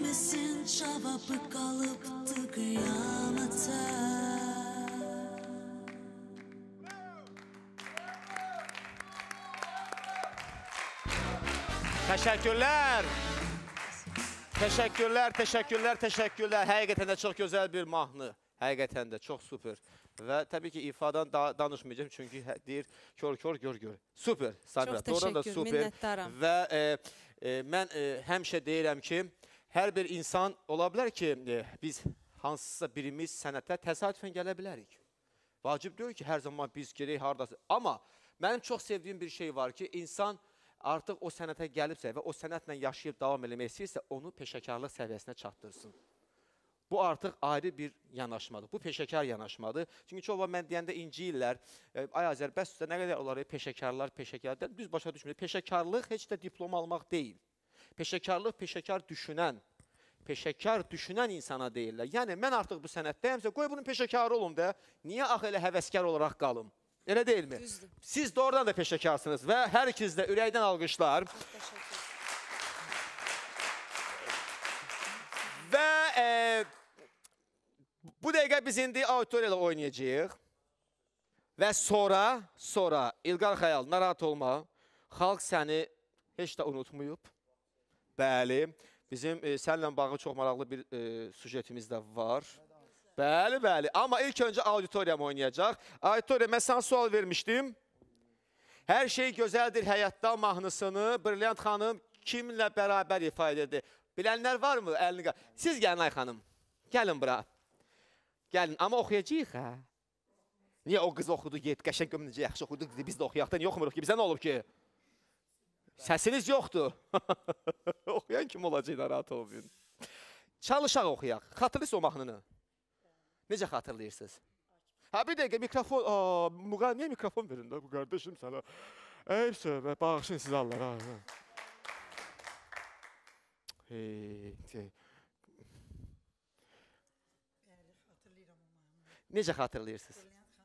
Sualımızın cevabı kalıptı kıyamete. Teşekkürler. Teşekkürler, teşekkürler, teşekkürler. Həqiqətən də çox gözəl bir mahnı. Həqiqətən də çox super. Və təbii ki, ifadan danışmayacağım çünki deyir kör gör. Super, Samira. Çox təşəkkür, minnətdaram. Və mən həmişə deyirəm ki, hər bir insan ola bilər ki, biz hansısa birimiz sənətə təsadüfən gələ bilərik. Vacib deyil ki, hər zaman biz gedək hardasın. Amma mənim çox sevdiyim bir şey var ki, insan artıq o sənətə gəlibsə və o sənətlə yaşayıb davam eləmək istəyirsə, onu peşəkarlıq səviyyəsinə çatdırsın. Bu artıq ayrı bir yanaşmadır. Bu peşəkar yanaşmadır. Çünki çox var, mən deyəndə inciyirlər. Ay Azər, bəs nə qədər onları peşəkarlar. Düz başa düşmür. Peşəkarlıq heç də diplom almaq deyil. Peşəkarlıq, peşəkar düşünən insana deyirlər. Yəni, mən artıq bu sənətdəyəmsə, qoy bunun peşəkarı olum da, niyə axı elə həvəskar olaraq qalım? Elə deyilmi? Düzdür. Siz doğrudan da peşəkarsınız və hər ikiniz də ürəkdən alqışlar. Və bu dəqiqə biz indi auditoriyayla oynayacağıq. Və sonra İlqar Xəyal, narahat olma, xalq səni heç də unutmayıb. Bəli, bizim səninlə bağlı çox maraqlı bir sujetimiz də var. Bəli. Amma ilk öncə auditoriyam oynayacaq. Auditoriya, mən sana sual vermişdim. Hər şey gözəldir həyatda mahnısını Brilliant xanım kimlə bərabər ifadə edir? Bilənlər var mı? Əlini qaldır. Siz gəlin Ay xanım. Gəlin bura. Gəlin, amma oxuyacağıq, hə? Niyə o qız oxudu, qəşəng gömüncə yaxşı oxudu, biz də oxuyaq da, niyə oxumuruq ki? Bizə nə olub ki? Səsiniz yoxdur. Oxuyan kim olacaq, narahat olmayın. Çalışaq oxuyaq. Xatırlıysa o mahnını. Necə xatırlayırsınız? Ha, bir dəqiqə, mikrofon, niyə mikrofon verin də bu qardaşım sana? Eypsə, bağışın siz Allah. Necə xatırlayırsınız?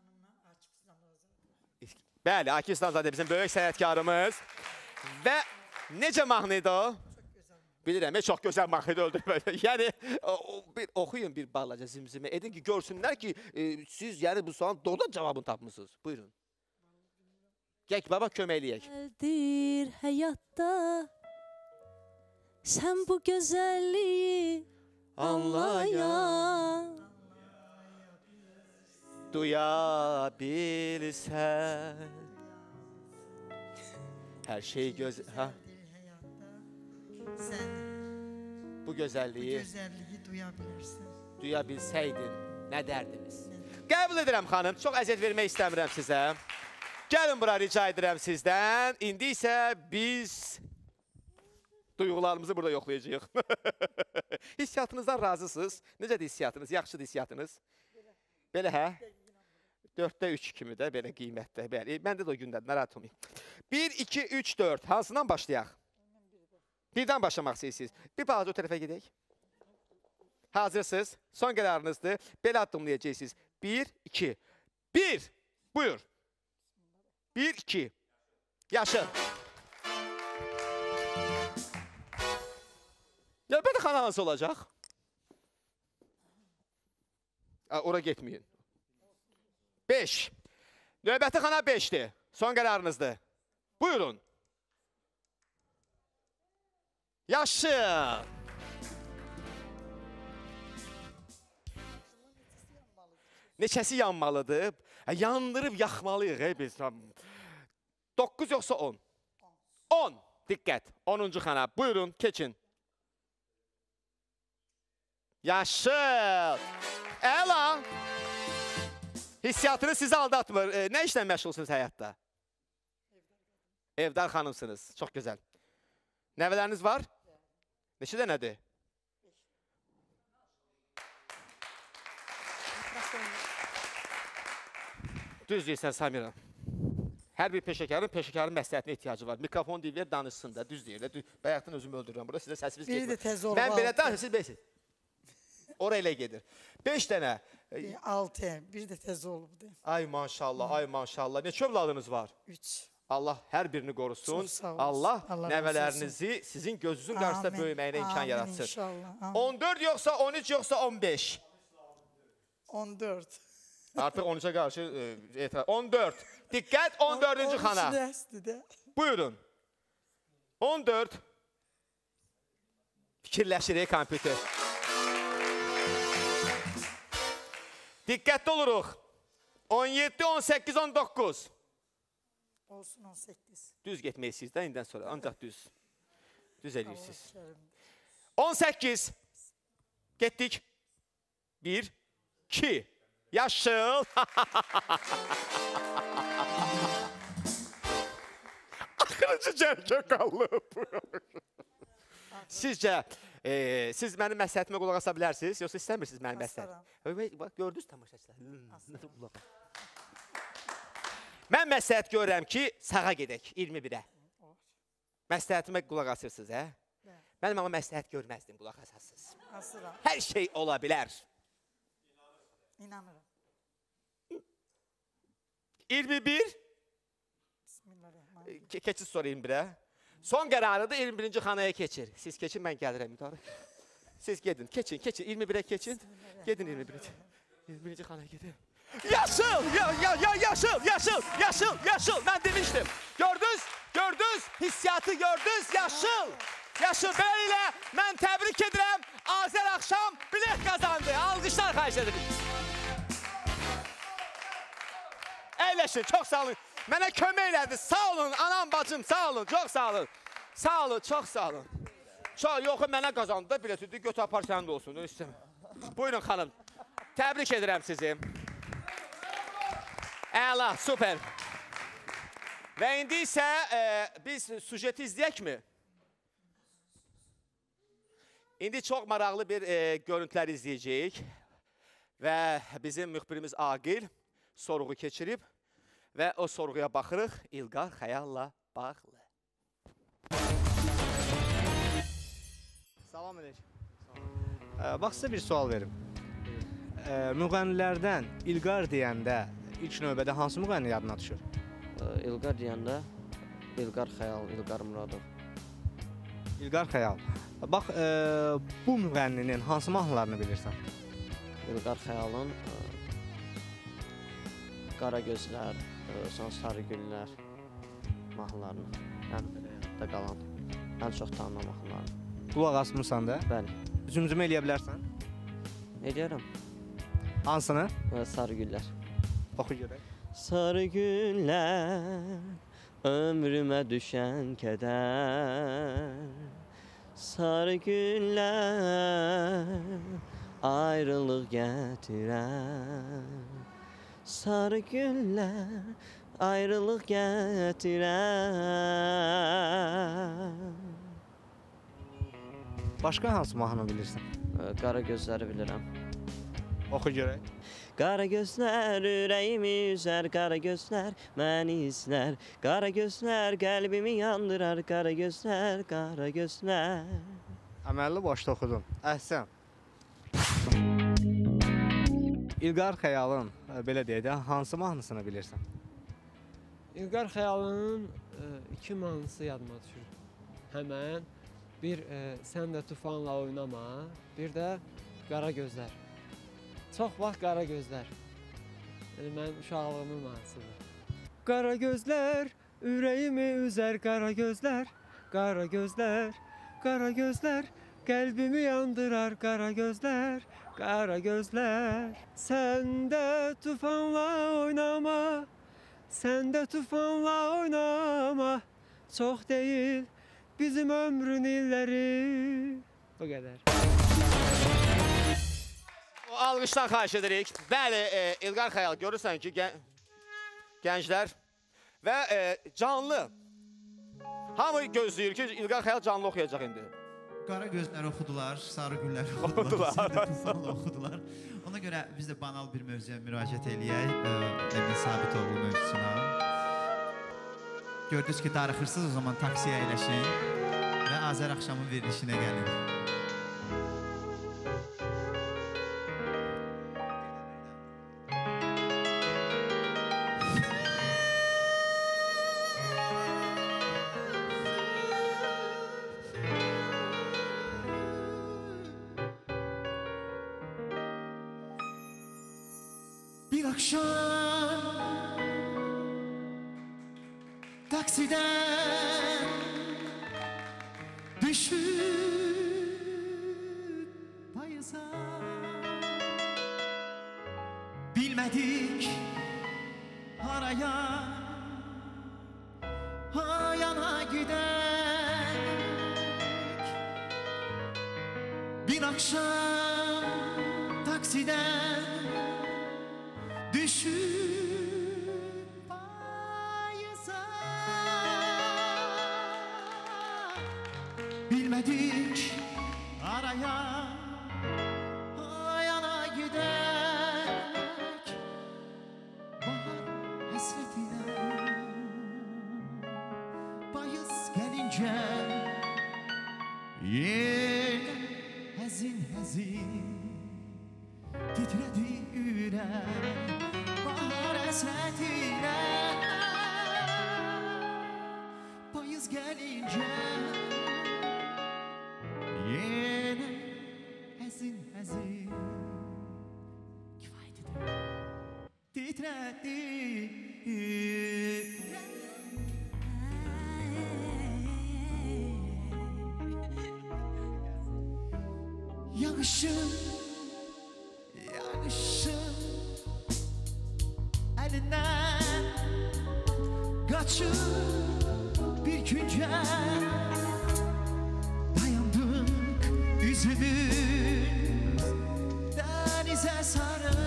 Bəli, Akif İslamzadə bizim böyük sənətkarımız. Və necə mahnıydı o? Bilirəm, çox gözəl mahnıydı öldürmə. Yəni, oxuyun bir balaca zimzimə. Edin ki, görsünlər ki, siz bu sualın doğrudan cavabını tapmışsınız. Buyurun. Gəl baba, köməkləyək. Gözəldir həyatda, sən bu gözəlliyi anlayan. Duya bilsən, hər şey gözəl. Sən bu gözəlliyi duya bilsəydin, nə dərdiniz? Qəbul edirəm xanım, çox əziyyət vermək istəmirəm sizə. Gəlin bura, rica edirəm sizdən. İndi isə biz duyğularımızı burada yoxlayacağıq. Hissiyatınızdan razısınız. Necədir hissiyatınız? Yaxşıdır hissiyatınız? Belə hə? 4-də 3 kimi də belə qiymətdə. Məndə də o gündən, narahat olmayın. 1, 2, 3, 4. Hansından başlayaq? Birdən başlamaq istəyirsiniz. Bir balaca o tərəfə gedək. Hazırsınız. Son qərarınızdır. Belə addımlayacaqsınız. 1, 2. 1. Buyur. 1, 2. Yaşın. Növbəti xana hansı olacaq? Ora getməyin. 5. Növbəti xana 5'dir. Son qərarınızdır. Buyurun. Yaşın. Neçəsi yanmalıdır? Yandırıb yaxmalıyıq biz. 9 yoxsa 10? 10. Diqqət. 10-cu xana. Buyurun, keçin. Yaşın. Əla. Hissiyatınız sizi aldatmır. Nə işlə məşğulsunuz həyatda? Evdar xanımsınız. Çox gözəl. Nəvələriniz var? Neçə dənədir? Düz deyirsən Samira. Hər bir peşəkarın məsləhətinə ehtiyacı var. Mikrofon deyil, ver, danışsın da. Düz deyir. Bayaqdan özümü öldürürəm. Burada sizə səsiniz getmir. Biri də tez olub. Mən belə danışın, siz beşin. Orayla gedir. 5 dənə. 6, bir də tez olubdu. Ay maşallah, ay maşallah. Neçə övladınız var? 3. Allah hər birini qorusun. Çox sağ olun. Allah Allah razı nəvələrinizi sizin gözünüzün qarşısında Amin, böyüməyinə imkan amin yaratsın. inşallah, amin. 14 yoxsa 13 yoxsa 15? 14. Artıq 13'ə qarşı etiraz. 14. Diqqət 14-cü xana. 13 nəsdir də. Buyurun. 14. Fikirləşirik kompüter. Diqqətli oluruq. 17, 18, 19. Olsun 18. Düz getmək istəyirsiniz də indən sonra. Ancaq düz. Düz edirsiniz. Allah kərim. 18. Getdik. 1, 2. Yaşıl. Axırıncı cərgə qalıb. Sizcə, siz mənim məsləhətimə qulaq asa bilərsiniz, yoxsa istəmirsiniz mənim məsləhətim? Bax, gördünüz tamaşaçılar. Mən məsləhət görürəm ki, sağa gedək, 21-ə. Məsləhətimə qulaq asırsınız, hə? Mənim amma məsləhət görməzdim, qulaq asasınız. Asıram. Hər şey ola bilər. İnanırım. 21. Bismillahirrahmanirrahim. Keçid sonra 21-ə. Son qərarı da 21-ci xanaya keçir. Siz keçin, mən gəlirəm mütarıq. Siz gedin, keçin. 21-ə keçin. Gedin 21-ci. 21-ci xanaya gedin. Yaşıl! Yaşıl! Mən demişdim. Gördünüz, hissiyatı gördünüz, yaşıl! Yaşıl, belə mən təbrik edirəm. Azər axşam bilet qazandı. Alqışlar xahiş edir. Əyləşin, çox sağ olun. Mənə kömək elədi. Sağ olun, anam, bacım, sağ olun, çox sağ olun. Sağ olun, çox sağ olun. Yox, mənə qazandı da bileti, götür apar sənin də olsun. Buyurun xanım. Təbrik edirəm sizi. Əla, super. Və indi isə biz sujeti izləyək mi? İndi çox maraqlı bir görüntülər izləyəcəyik. Və bizim müxbirimiz Aqil sorğu keçirib və o sorğuya baxırıq İlqar Xəyalla bağlı. Salam əleykum. Bax, sizə bir sual verim. Müğənnilərdən İlqar deyəndə ilk növbədə hansı müğənni yadına düşür? İlqar deyəndə İlqar Xəyal, İlqar Muradov. İlqar Xəyal. Bax, bu müğənninin hansı mahnılarını bilirsən? İlqar Xəyalın Qara Gözlər, son Sarı Güllər mahnılarını, da qalan, ən çox tanınan mahnılarını. Qulaq asmırsan da? Bəli. Zümzümə eləyə bilərsən? Eləyərəm. Hansını? Sarı Güllər. Oxu görək. Sarı güllər, ömrümə düşən kədər. Sarı güllər, ayrılıq gətirər. Sarı güllər, ayrılıq gətirər. Başqa hansı mahnı bilirsən? Qara gözləri bilirəm. Oxu görək. Qara gözlər ürəyimi üzər, qara gözlər məni izlər. Qara gözlər qəlbimi yandırar, qara gözlər, qara gözlər. Əməlli başda oxudun. Əhsən. İlqar Xəyalın, belə deyək də, hansı mahnısını bilirsən? İlqar Xəyalının iki mahnısı yadıma düşür. Həmən bir Sən də tufanla oynama, bir də Qara gözlər. Çox vaxt qara gözlər. Yəni, mənim uşaqlığımın mahnısıdır. Qara gözlər, ürəyimi üzər, qara gözlər, qara gözlər, qara gözlər, qəlbimi yandırar, qara gözlər, qara gözlər. Sən də tufanla oynama, sən də tufanla oynama, çox deyil bizim ömrün illəri. Bu qədər. Alqışdan xahiş edirik. Bəli, İlqar Xəyal, görürsən ki, gənclər və canlı. Hamı gözləyir ki, İlqar Xəyal canlı oxuyacaq indi. Qara gözləri oxudular, sarı gülləri oxudular, tufanla oxudular. Ona görə biz də banal bir mövzuya müraciət eləyək, Emin Sabitoğlu mövzusuna. Gördünüz ki, darıxırsınız, o zaman taksiyə əyləşin və Azər axşamın verilişinə gəlin. Bir akşam taksiden düşüp payıza bilmedik haraya hayana gider. Bir akşam taksiden düşüp payıza bilmedik araya hayana gider. Bahar hasretine payız gelince yine hazin hazin titredi yürek. Bahar hasretine payız gelince yine hazin hazin kifayetidir titredi yürek. Yağışın, yağışın elinden kaçıp bir günce dayandık yüzümüz denize sarı.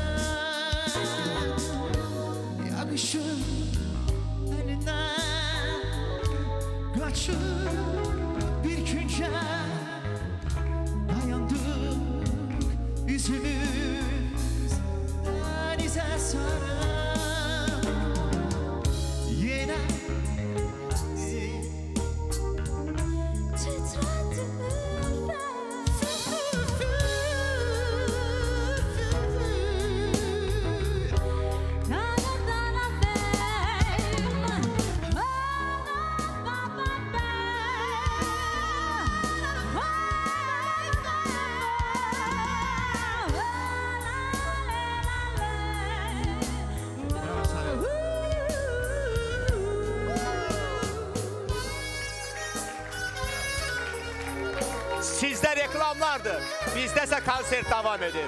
Yağışın elinden kaçıp bir günce dayandık yüzümüz denize sarı. Yine Sizde reklamlardır, bizde ise konser devam edir.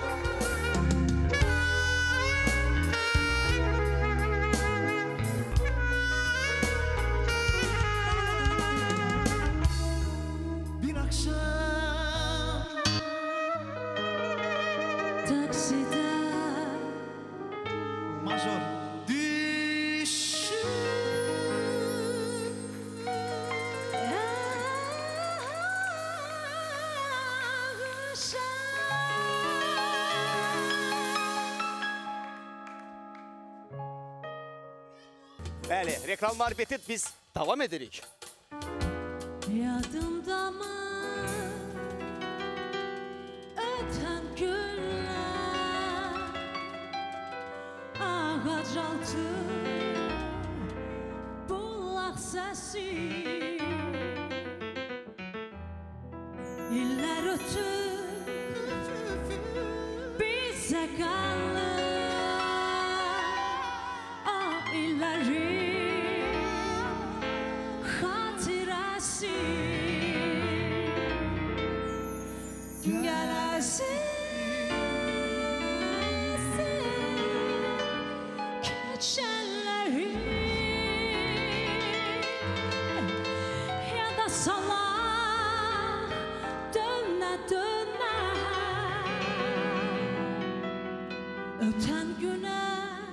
bir akşam takside major düşüp Bəli, reklamlar bitib, biz devam edirik. yadımda mı öten günler, ağac altı bulaq sesi, iller ötüb bize qalır o illerin xatirəsi. Gələsin keçənləri yada salaq dönə dönə ötən günə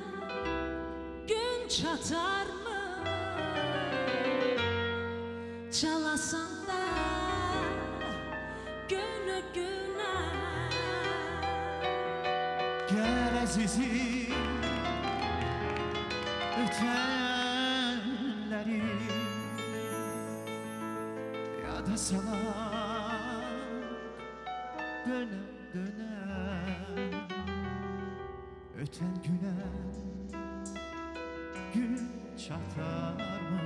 gün çatarmı çalasan da günü günə gel azizim ötenleri ya da sana döne döne öten güne gün çatar mı?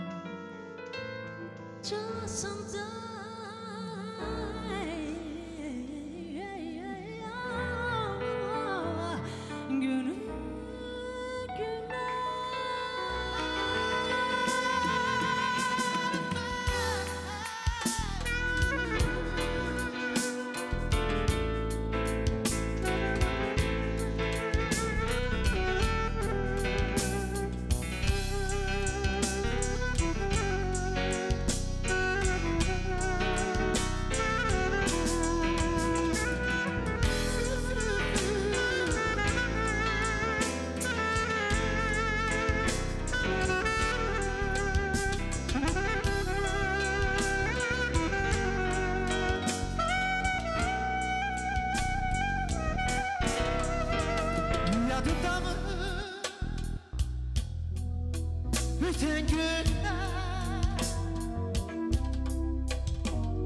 çalasan da günü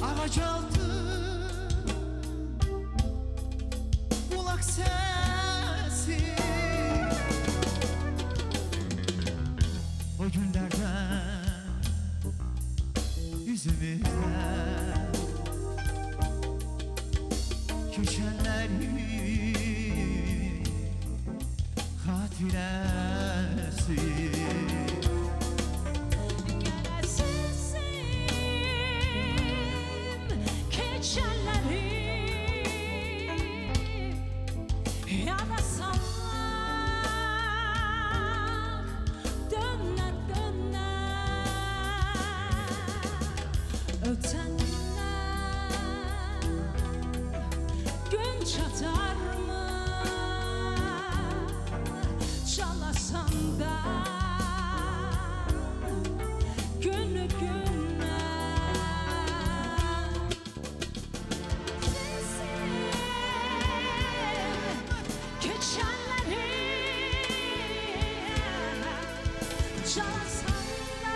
Ağac altı Bulaq səsi O günlərdən Yüzümüzdə Köşənlərin Xatirəsi Gün çatar mı çalasan da günü güne sesim geçenleri çalasan da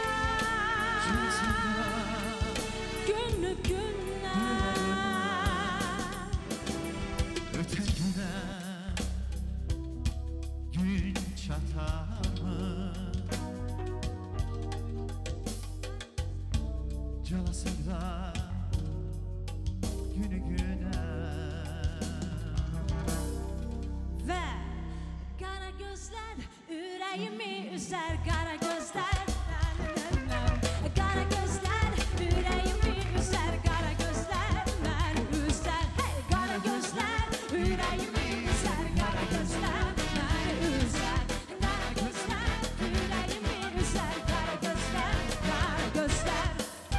günü güne Öten güne gün çatar mı? Calasın da günü güne Ve kara gözler yüreğimi üzer kara gözler Kara gözler yüreğimi üzer kara gözler ben üzer hey kara gözler yüreğimi üzer kara gözler ben üzer kara gözler yüreğimi üzer kara gözler kara gözler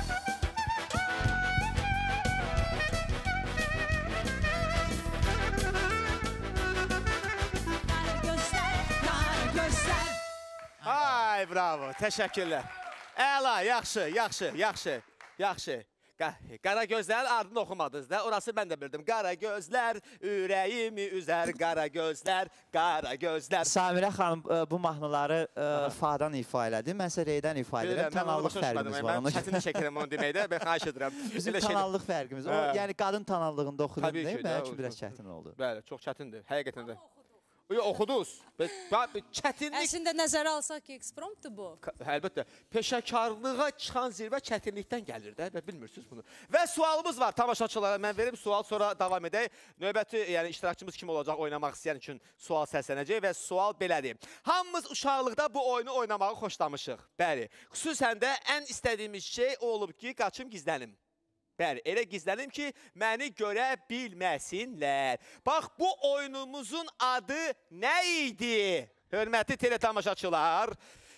Kara gözler kara gözler Ay, bravo, təşəkkürlər. Əla, yaxşı. Qara gözlərin ardını oxumadınız da, orası mən də bildim. Qara gözlər, ürəyimi üzər, qara gözlər. Samirə xanım bu mahnıları fadan ifa elədi. Mən isə reydən ifa edirəm. Tonallıq fərqimiz var. Mən çətin çəkirəm onu deməkdə, mən xahiş edirəm. Bizim tonallıq fərqimiz. O, yəni qadın tonallığında oxudum deyil, mənim üçün biraz çətin oldu. Bəli, çox çətindir, həqiqətən də. Oxudunuz. Çətinlik... Əslində nəzərə alsaq ki, ekspromptdur bu. Əlbəttə, peşəkarlığa çıxan zirvə çətinlikdən gəlir də, bilmirsiniz bunu. Və sualımız var tamaşaçılara, mən verim sual, sonra davam edək. Növbəti, yəni iştirakçımız kim olacaq, oynamaq istəyən üçün sual səslənəcək və sual belədir. Hamımız uşaqlıqda bu oyunu oynamağı xoşlamışıq. Bəli, xüsusən də ən istədiyimiz şey o olub ki, qaçım gizlənim. Bəli, elə gizlənim ki, məni görə bilməsinlər. Bax, bu oyunumuzun adı nə idi? Hörmətli teletamaşaçılar.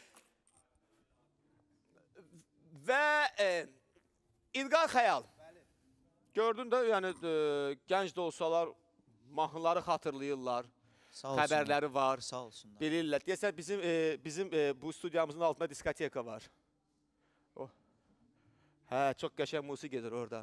Və İlqar Xəyal. Gördün də, yəni gənc də olsalar mahnıları xatırlayırlar. Xəbərləri var. Sağ olsunlar. Bilirlər. Deyəsən, bizim bu studiyamızın altında diskoteka var. Hə, çox qəşəng musiqi gedir orada.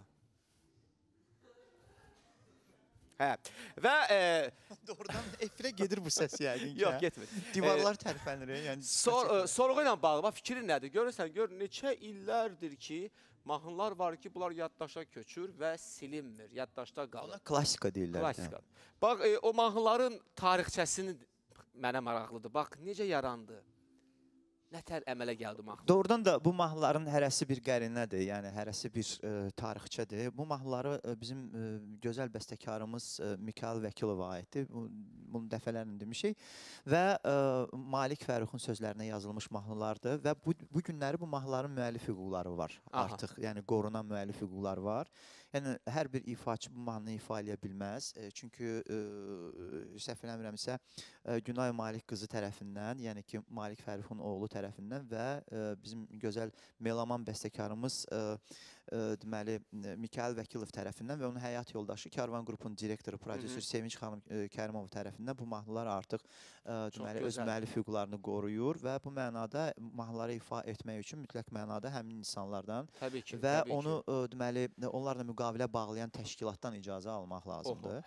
Hə, və... Doğrudan efirə gedir bu səs yəqin ki. Yox, getmir. Divarlar tərpənir, yəni. Sorğu ilə bağlı, fikrin nədir? Görürsən, neçə illərdir ki, mahnılar var ki, bunlar yaddaşa köçür və silinmir, yaddaşda qalır. Ona klassika deyirlər. Klassika. Bax, o mahnıların tarixçəsini mənə maraqlıdır. Bax, necə yarandı? Nətər əmələ gəldi mahnı? Doğrudan da bu mahnıların hərəsi bir qərinədir, yəni hərəsi bir tarixçədir. Bu mahnıları bizim gözəl bəstəkarımız Mikayıl Vəkilova aiddir. Bunu dəfələrlə demişik. Və Malik Fəruxun sözlərinə yazılmış mahnılardır və bu günləri bu mahnıların müəllif hüquqları var artıq. Yəni qorunan müəllif hüquqları var. Yəni hər bir ifaçı bu mahnını ifa edə bilməz. Çünki səhv eləmirəmsə Günay Malik qızı tərəfindən, yəni ki Malik Fəruxun oğlu tərəfindən və bizim gözəl melaman bəstəkarımız deməli Mikayıl Vəkilov tərəfindən və onun həyat yoldaşı Karvan qrupunun direktoru, prodüser Sevinç xanım Kərimov tərəfindən bu mahnılar artıq deməli öz müəllif hüquqlarını qoruyur və bu mənada mahnıları ifa etmək üçün mütləq mənada həmin insanlardan və onu deməli onlarla müqavilə bağlayan təşkilatdan icazə almaq lazımdır.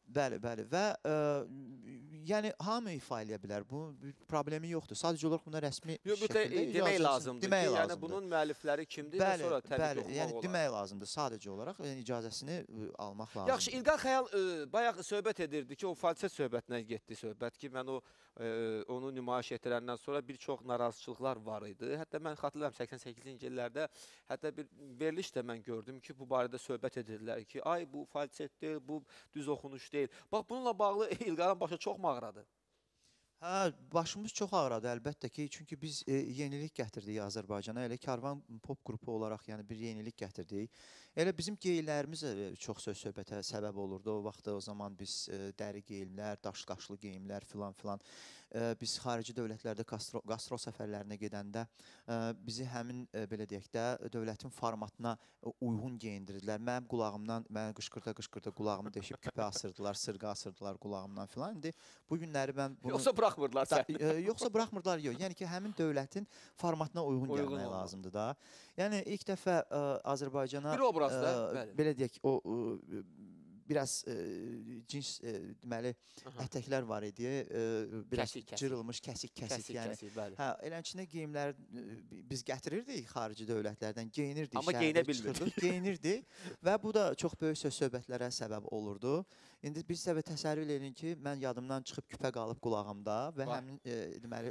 Bəli, bəli və yəni hamı ifa edə bilər. Bu bir problemi yoxdur. Sadəcə olaraq buna rəsmi şəkildə Demək lazımdır demək ki, yəni lazımdır. bunun müəllifləri kimdir və Bəli, sonra təbii bəli, ki, yəni oxumaq olar. demək lazımdır sadəcə olaraq, yəni icazəsini almaq lazımdır. Yaxşı, İlqar Xəyal bayaq söhbət edirdi ki, o falset söhbətinə getdi söhbət ki, mən onu nümayiş etdirəndən sonra bir çox narazıçılıqlar var idi. Hətta mən xatırlayıram 88-ci illərdə hətta bir veriliş də mən gördüm ki, bu barədə söhbət edirlər ki, ay bu falset deyil, bu düz oxunuş deyil. Bax, bununla bağlı İlqarın başı çox mu ağrıdı? Hə, başımız çox ağrıdı əlbəttə ki, çünki biz yenilik gətirdik Azərbaycana, elə Karvan pop qrupu olaraq yəni bir yenilik gətirdik. Elə bizim geyimlərimiz çox söz-söhbətə səbəb olurdu. O vaxtda o zaman biz dəri geyimlər, daşqaşlı geyimlər filan. Biz xarici dövlətlərdə qastro səfərlərinə gedəndə bizi həmin belə deyək də dövlətin formatına uyğun geyindirdilər. Mənim qulağımdan mənə qışqırda qulağımı deşib küpə asırdılar, sırğa asırdılar qulağımdan filan. İndi bu günləri mən bunu Yoxsa buraxmırdılar sən? Yoxsa buraxmırdılar, yox. Yəni ki, həmin dövlətin formatına uyğun gəlmək lazımdır da. Yəni ilk dəfə Azərbaycana bir obrazda, belə deyək, o biraz cins deməli ətəklər var idi. Biraz cırılmış, kəsik yəni. Hə, eləçində geyimlər biz gətirirdik xarici dövlətlərdən, geyinirdik, amma geyinə bilmirdik. Geyinirdi və bu da çox böyük söz-söhbətlərə səbəb olurdu. İndi biz də təsəvvür edin ki, mən yadımdan çıxıb küpə qalıb qulağımda və həmin deməli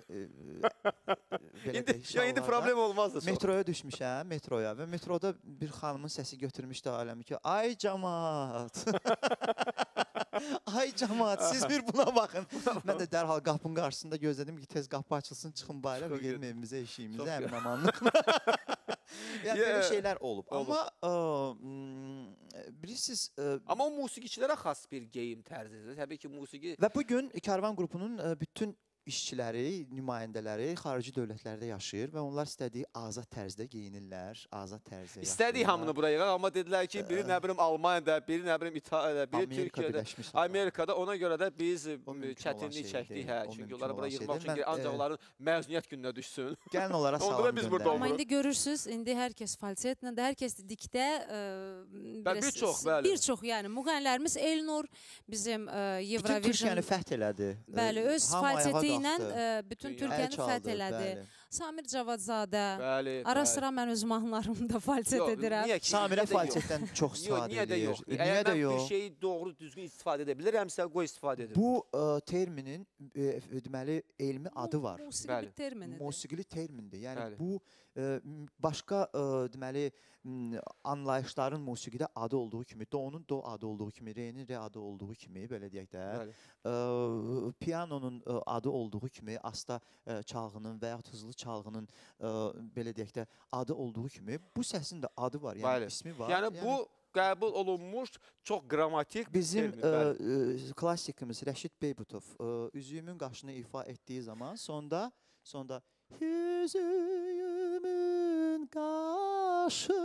İndi problem olmazdı. Metroya düşmüşəm, və metroda bir xanımın səsi götürmüşdü aləmi ki, ay camaat. Ay camaat, siz bir buna baxın. Mən də dərhal qapının qarşısında gözlədim ki, tez qapı açılsın, çıxın bayra və gedim evimizə, eşiyimizə, əmin-amanlıqla. Yəni belə şeylər olub. Amma bilirsiniz... Amma o musiqiçilərə xas bir geyim tərzidir. Təbii ki, musiqi... Və bugün Karvan qrupunun bütün işçiləri, nümayəndələri xarici dövlətlərdə yaşayır və onlar istədiyi azad tərzdə geyinirlər, azad tərzdə yaşayırlar. İstədiyi hamını buraya yığaq, amma dedilər ki, biri nə bilim Almaniyada, biri nə bilim İtaliyada, biri Türkiyədə, Amerikada. Ona görə də biz çətinlik çəkdik, çünki onları buraya yığmaq üçün ancaq onların məzuniyyət gününə düşsün. Gəlin onlara salam göndərin. Amma indi görürsünüz, indi hər kəs falsetlə də, hər kəs dedikdə bir çox, yəni müğənnilərimiz Elnur bizim Eurovision... Bütün Türkiyəni fəth elədi. Bəli, öz falseti ilə bütün Türkiyəni fəth elədi. Samir Cavadzadə, ara sıra mən öz mahnılarımda falset edirəm. Samirə falsetdən çox istifadə edir. Niyə də yox? Bir şeyi doğru, düzgün istifadə edə bilirəmsə, qoy istifadə edir. Bu terminin deməli elmi adı var. Musiqili terminidir. Musiqili termindir. Yəni bu başqa deməli anlayışların musiqidə adı olduğu kimi, do'nun do adı olduğu kimi, re'nin re adı olduğu kimi, belə deyək də, piyanonun adı olduğu kimi, asta çalğının və yaxud hızlı çalğının belə deyək də adı olduğu kimi, bu səsin də adı var, yəni ismi var. Yəni bu qəbul olunmuş çox qrammatik bizim klassikimiz Rəşid Beybutov üzüyümün qaşını ifa etdiyi zaman sonda üzüyümün qaşı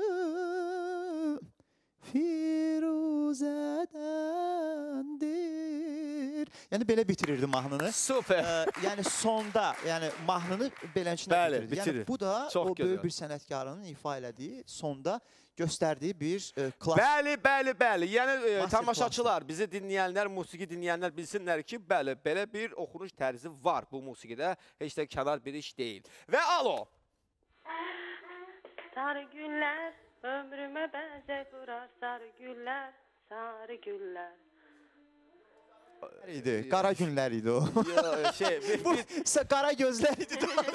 firuzədəndir. Yəni belə bitirirdi mahnını. Super. Yəni sonda, yəni mahnını beləçinə bitirirdi. Yəni bu da o böyük bir sənətkarının ifa elədiyi, sonda göstərdiyi bir klassik. Bəli. Yəni tamaşaçılar, bizi dinləyənlər, musiqi dinləyənlər bilsinlər ki, bəli, belə bir oxunuş tərzi var bu musiqidə. Heç də kənar bir iş deyil. Və alo. Sarı günlər ömrümə bəzək vurar, sarı günlər, sarı günlər. Qara günlər idi o. Qara gözlər idi.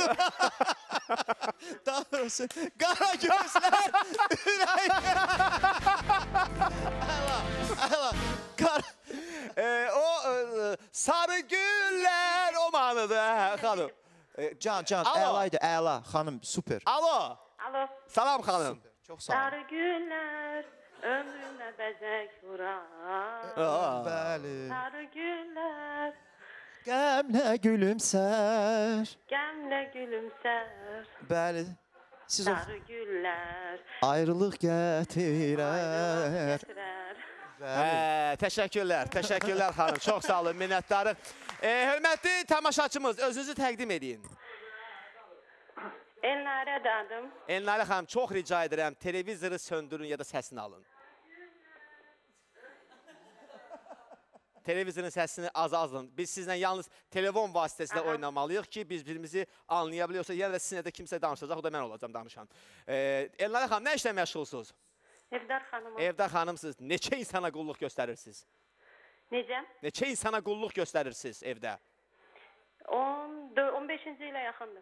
Daha doğrusu qara gözlər o sarı günlər o mahnıdır xanım. Can, əlaydı, əla xanım, super. Alo. Salam xanım. Çox sağ olun. Sarı günlər ömrümə bəzək vurar. Bəli. Sarı günlər qəmlə gülümsər. Qəmlə gülümsər. Bəli. Sarı günlər ayrılıq gətirər. Təşəkkürlər xanım. Çox sağ olun, minnətdarıq. Hörmətli tamaşaçımız, özünüzü təqdim edin. Elnarə adım. Elnarə xanım, çox rica edirəm, televizoru söndürün ya da səsini alın. televizorun səsini azaldın. Biz sizlə yalnız telefon vasitəsilə oynamalıyıq ki, biz birimizi anlayabiliyorsa, yenə də sizinlə də kimsə danışacaq, o da mən olacağım danışan. Elnarə xanım, nə işlə məşğulsunuz? Evdar xanımım. Evdar xanımsınız. Neçə insana qulluq göstərirsiniz? Necə? Neçə insana qulluq göstərirsiniz evdə? 15-ci ilə yaxındır.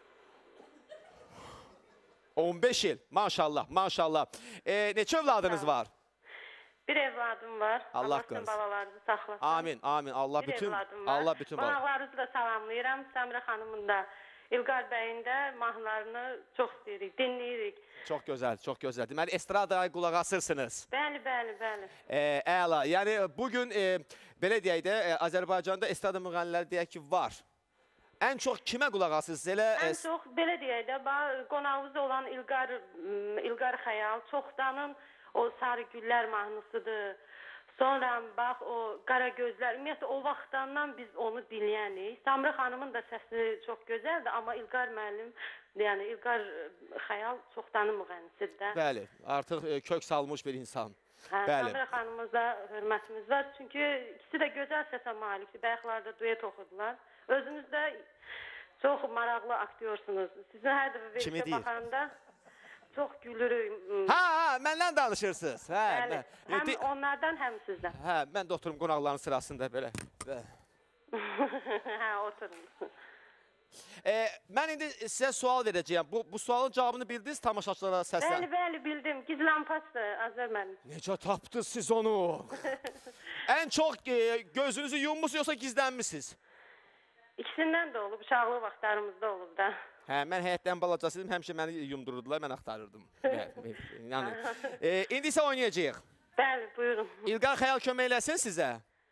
15 il, maşallah, maşallah. Neçə övladınız var? Bir evladım var. Allah qorusun. Balalarınızı saxlasın. Amin, amin. Allah bütün Qonaqlarınızı da salamlayıram. Səmrə xanımın da, İlqar bəyin də mahnılarını çox istəyirik, dinləyirik. Çox gözəl, çox gözəl. Deməli, estradaya qulaq asırsınız. Bəli, bəli, bəli. Əla. Yəni, bugün, belə deyək də, Azərbaycanda estrada müğənniləri deyək ki, var. Ən çox kimə qulaq asırsınız? Ən çox, belə deyək də, qonağımız olan İlqar Xəyal, çoxdanın o Sarı Güllər mahnısıdır. Sonra bax o Qara Gözlər, ümumiyyətlə o vaxtdan biz onu dinləyənik. Səmrə xanımın da səsi çox gözəldir, amma İlqar müəllim, yəni İlqar Xəyal çoxdanın müğənnisidir də. Bəli, artıq kök salmış bir insan. Səmrə xanımımıza hörmətimiz var, çünki ikisi də gözəl səsə malikdir. Bayaqlarda duet oxudular. Özünüz də çox maraqlı aktyorsunuz. Sizin hər dəfə verişə baxanda çox gülürük. Məndən danışırsınız. Bəli, həm onlardan, həm sizdən. Mən də oturum qonaqların sırasında belə. Oturun. Mən indi sizə sual verəcəyəm. Bu sualın cavabını bildiniz tamaşaçılara səslən? Bəli, bildim. Gizlampaçdır, Azər mənim. Necə tapdınız siz onu? Ən çox gözünüzü yummusunuz, yoxsa gizlənmişsiniz? İkisindən də olub, uşaqlıq vaxtlarımızda olub da. Mən həyətdən balacasıydım, həmişə məni yumdururdular, mən axtarırdım. İndi isə oynayacağıq. Bəli, buyurun. İlqar Xəyal kömək eləsin sizə?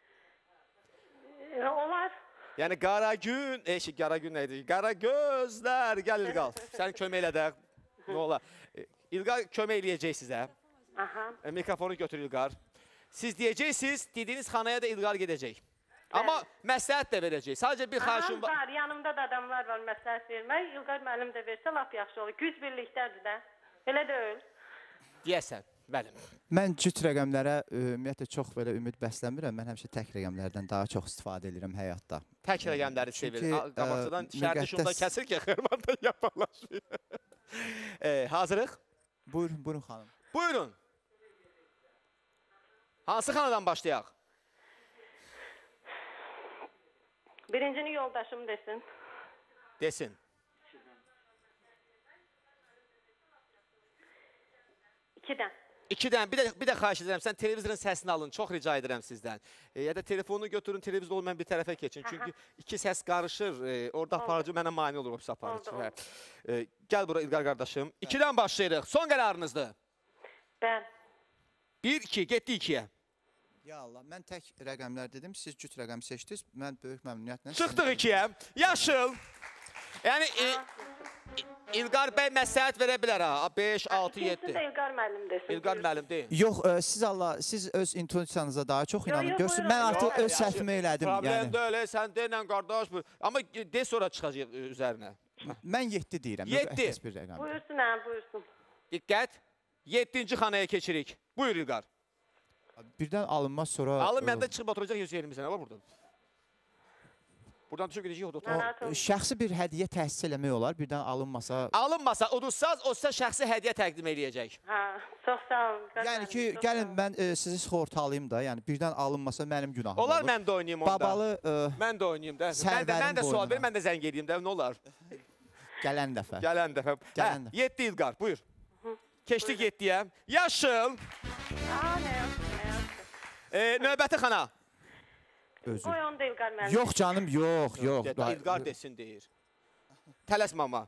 Olar. Yəni, qara gün, qara gün nə idi? Qara gözlər, gəl İlqar, sən kömək elə də, nə olar? İlqar kömək eləyəcək sizə. Mikrofonu götür İlqar. Siz deyəcəksiniz, dediyiniz xanaya da İlqar gedəcək. Amma məsləhət də verəcək. Sadəcə bir xahişim var. Yanımda da adamlar var məsləhət vermək. İlqar müəllim də versə lap yaxşı olur. Güc birlikdədir də. Elə deyil. Deyəsən, bəli. Mən cüt rəqəmlərə ümumiyyətlə çox belə ümid bəsləmirəm. Mən həmişə tək rəqəmlərdən daha çox istifadə edirəm həyatda. Tək rəqəmləri sevir. Qabaqcadan şərti şunda kəsir ki, xırmanda yapalaşır. Hazırıq? Buyurun xanım. Buyurun. Hansı xanadan başlayaq? Birincini yoldaşım desin. Desin. İkidən. Bir də xahiş edirəm, sən televizorun səsini alın. Çox rica edirəm sizdən. Ya da telefonu götürün, televizor olmayan bir tərəfə keçin. Çünki iki səs qarışır. Orada aparıcı mənə mani olur o pis aparıcı. Gəl bura İlqar qardaşım. 2-dən başlayırıq. Son qərarınızdır. Bəli. 1-2, getdi 2-yə. Ya Allah, mən tək rəqəmlər dedim, siz cüt rəqəm seçdiniz, mən böyük məmnuniyyətlə... Çıxdıq 2-yə, yaşıl. Yəni, İlqar bəy məsləhət verə bilər ha, 5, 6, 7. İkincisi də İlqar müəllim desin. İlqar müəllim deyin. Yox, siz öz intuisiyanıza daha çox inanın. Görsün, mən artıq öz səhvimi elədim. Problem deyil, sən deyilən qardaş. Amma de sonra çıxacaq üzərinə. Mən 7 deyirəm. 7. Buyursun. Diqqət, 7-ci xanaya keçirik. Buyur İlqar. Birdən alınmaz sonra... Alın, məndə çıxıb oturacaq yüz yerimizə, nə var burada? Buradan düşüb gedəcək, o da oturacaq. Şəxsi bir hədiyyə təhsis eləmək olar, birdən alınmasa... Alınmasa, udursaz, o sizə şəxsi hədiyyə təqdim eləyəcək. Çox sağ olun. Yəni ki, gəlin mən sizi sığortalayım da, yəni birdən alınmasa mənim günahım olur. Olar, mən də oynayayım onda. Babalı... Mən də oynayayım da. Mən də sual verim, mən də zəng edeyim də, nə olar? Gələn dəfə. Gələn dəfə. 7 İlqar, buyur. Keçdik 7-yə. Yaşıl. Növbəti xana. Qoy onu da İlqar müəllim. Yox canım, yox. İlqar desin deyir. Tələsmə amma.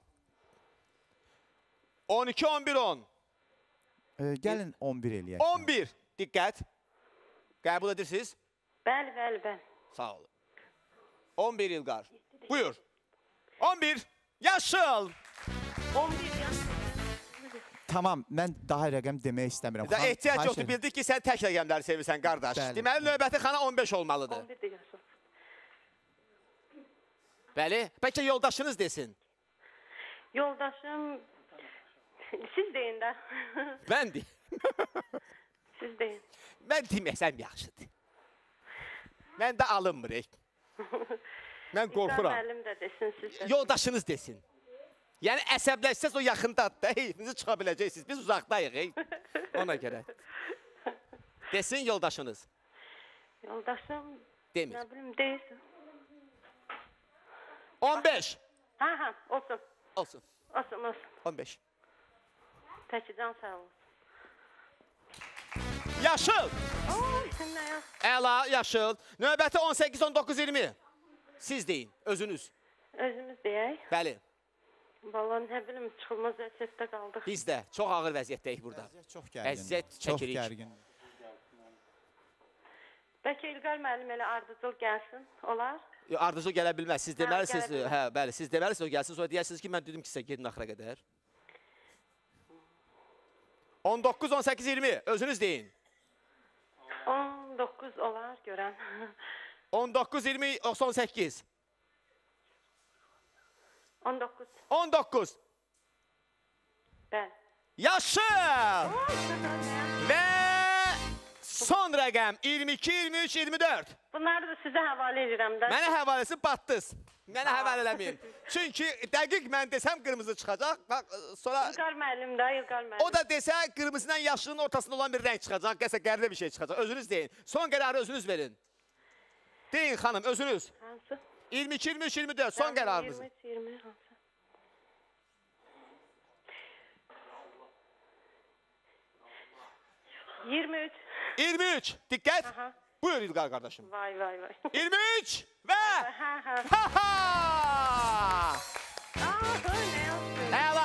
12, 11, 10. Gəlin 11 eləyək. 11. Diqqət. Qəbul edirsiniz? Bəli. Sağ olun. 11 İlqar. Buyur. 11. Yaşıl. 11 yaşıl. Tamam, mən daha rəqəm demək istəmirəm. Ehtiyac yoxdur, bildik ki, sən tək rəqəmləri sevirsən, qardaş. Deməli, növbəti xana 15 olmalıdır. 11 yaşıl. Bəli, bəlkə yoldaşınız desin. Yoldaşım, siz deyin də. Mən deyim. Siz deyin. Mən deməsəm yaxşıdır. Mən də alınmırıq. Mən İlqar qorxuram. müəllim də desin siz də. Yoldaşınız desin. Yəni əsəbləşsəz o yaxındadır da, heyfinizi çıxa biləcəksiniz. Biz uzaqdayıq, ona görə. Desin yoldaşınız. Yoldaşım, Demir. nə bilim, deyilsin. 15. Ha, olsun. Olsun. Olsun. 15. Peki, can sağ olsun. Yaşıl. Oy, sən nə ya? Əla, yaşıl. Növbəti 18, 19, 20. Siz deyin, özünüz. Özümüz deyək. Bəli. Valla nə bilim, çıxılmaz vəziyyətdə qaldıq. Biz də çox ağır vəziyyətdəyik burada. Çox gərgin. Əziyyət çəkirik. Çox gərgin. Bəlkə İlqar müəllim elə ardıcıl gəlsin, olar? Ardıcıl gələ bilməz. Siz deməlisiniz, gələ bilməz. hə, bəli, siz deməlisiniz o gəlsin. Sonra deyərsiniz ki, mən dedim ki, sizə gedin axıra qədər. 19, 18, 20. Özünüz deyin. 19 olar görən. 19, 20, 18. 19. 19. Bəli. Yaşıl. Və son rəqəm 22, 23, 24. Bunları da sizə həvalə edirəm də. Mənə həvaləsi batdınız. Mənə həvalə eləməyin. Çünki dəqiq mən desəm qırmızı çıxacaq. Sonra İlqar müəllim də, İlqar müəllim. o da desə qırmızıyla yaşılının ortasında olan bir rəng çıxacaq. Qəsə qəribə bir şey çıxacaq. Özünüz deyin. Son qərarı özünüz verin. Deyin xanım, özünüz. Hansı? 22, 23, 24. Son qərarınız. 23, 20 hansı? 23. 23. Diqqət. Aha. Buyur İlqar qardaşım. Vay. 23 və Ha. ha-ha! Ne yaptın? Əla.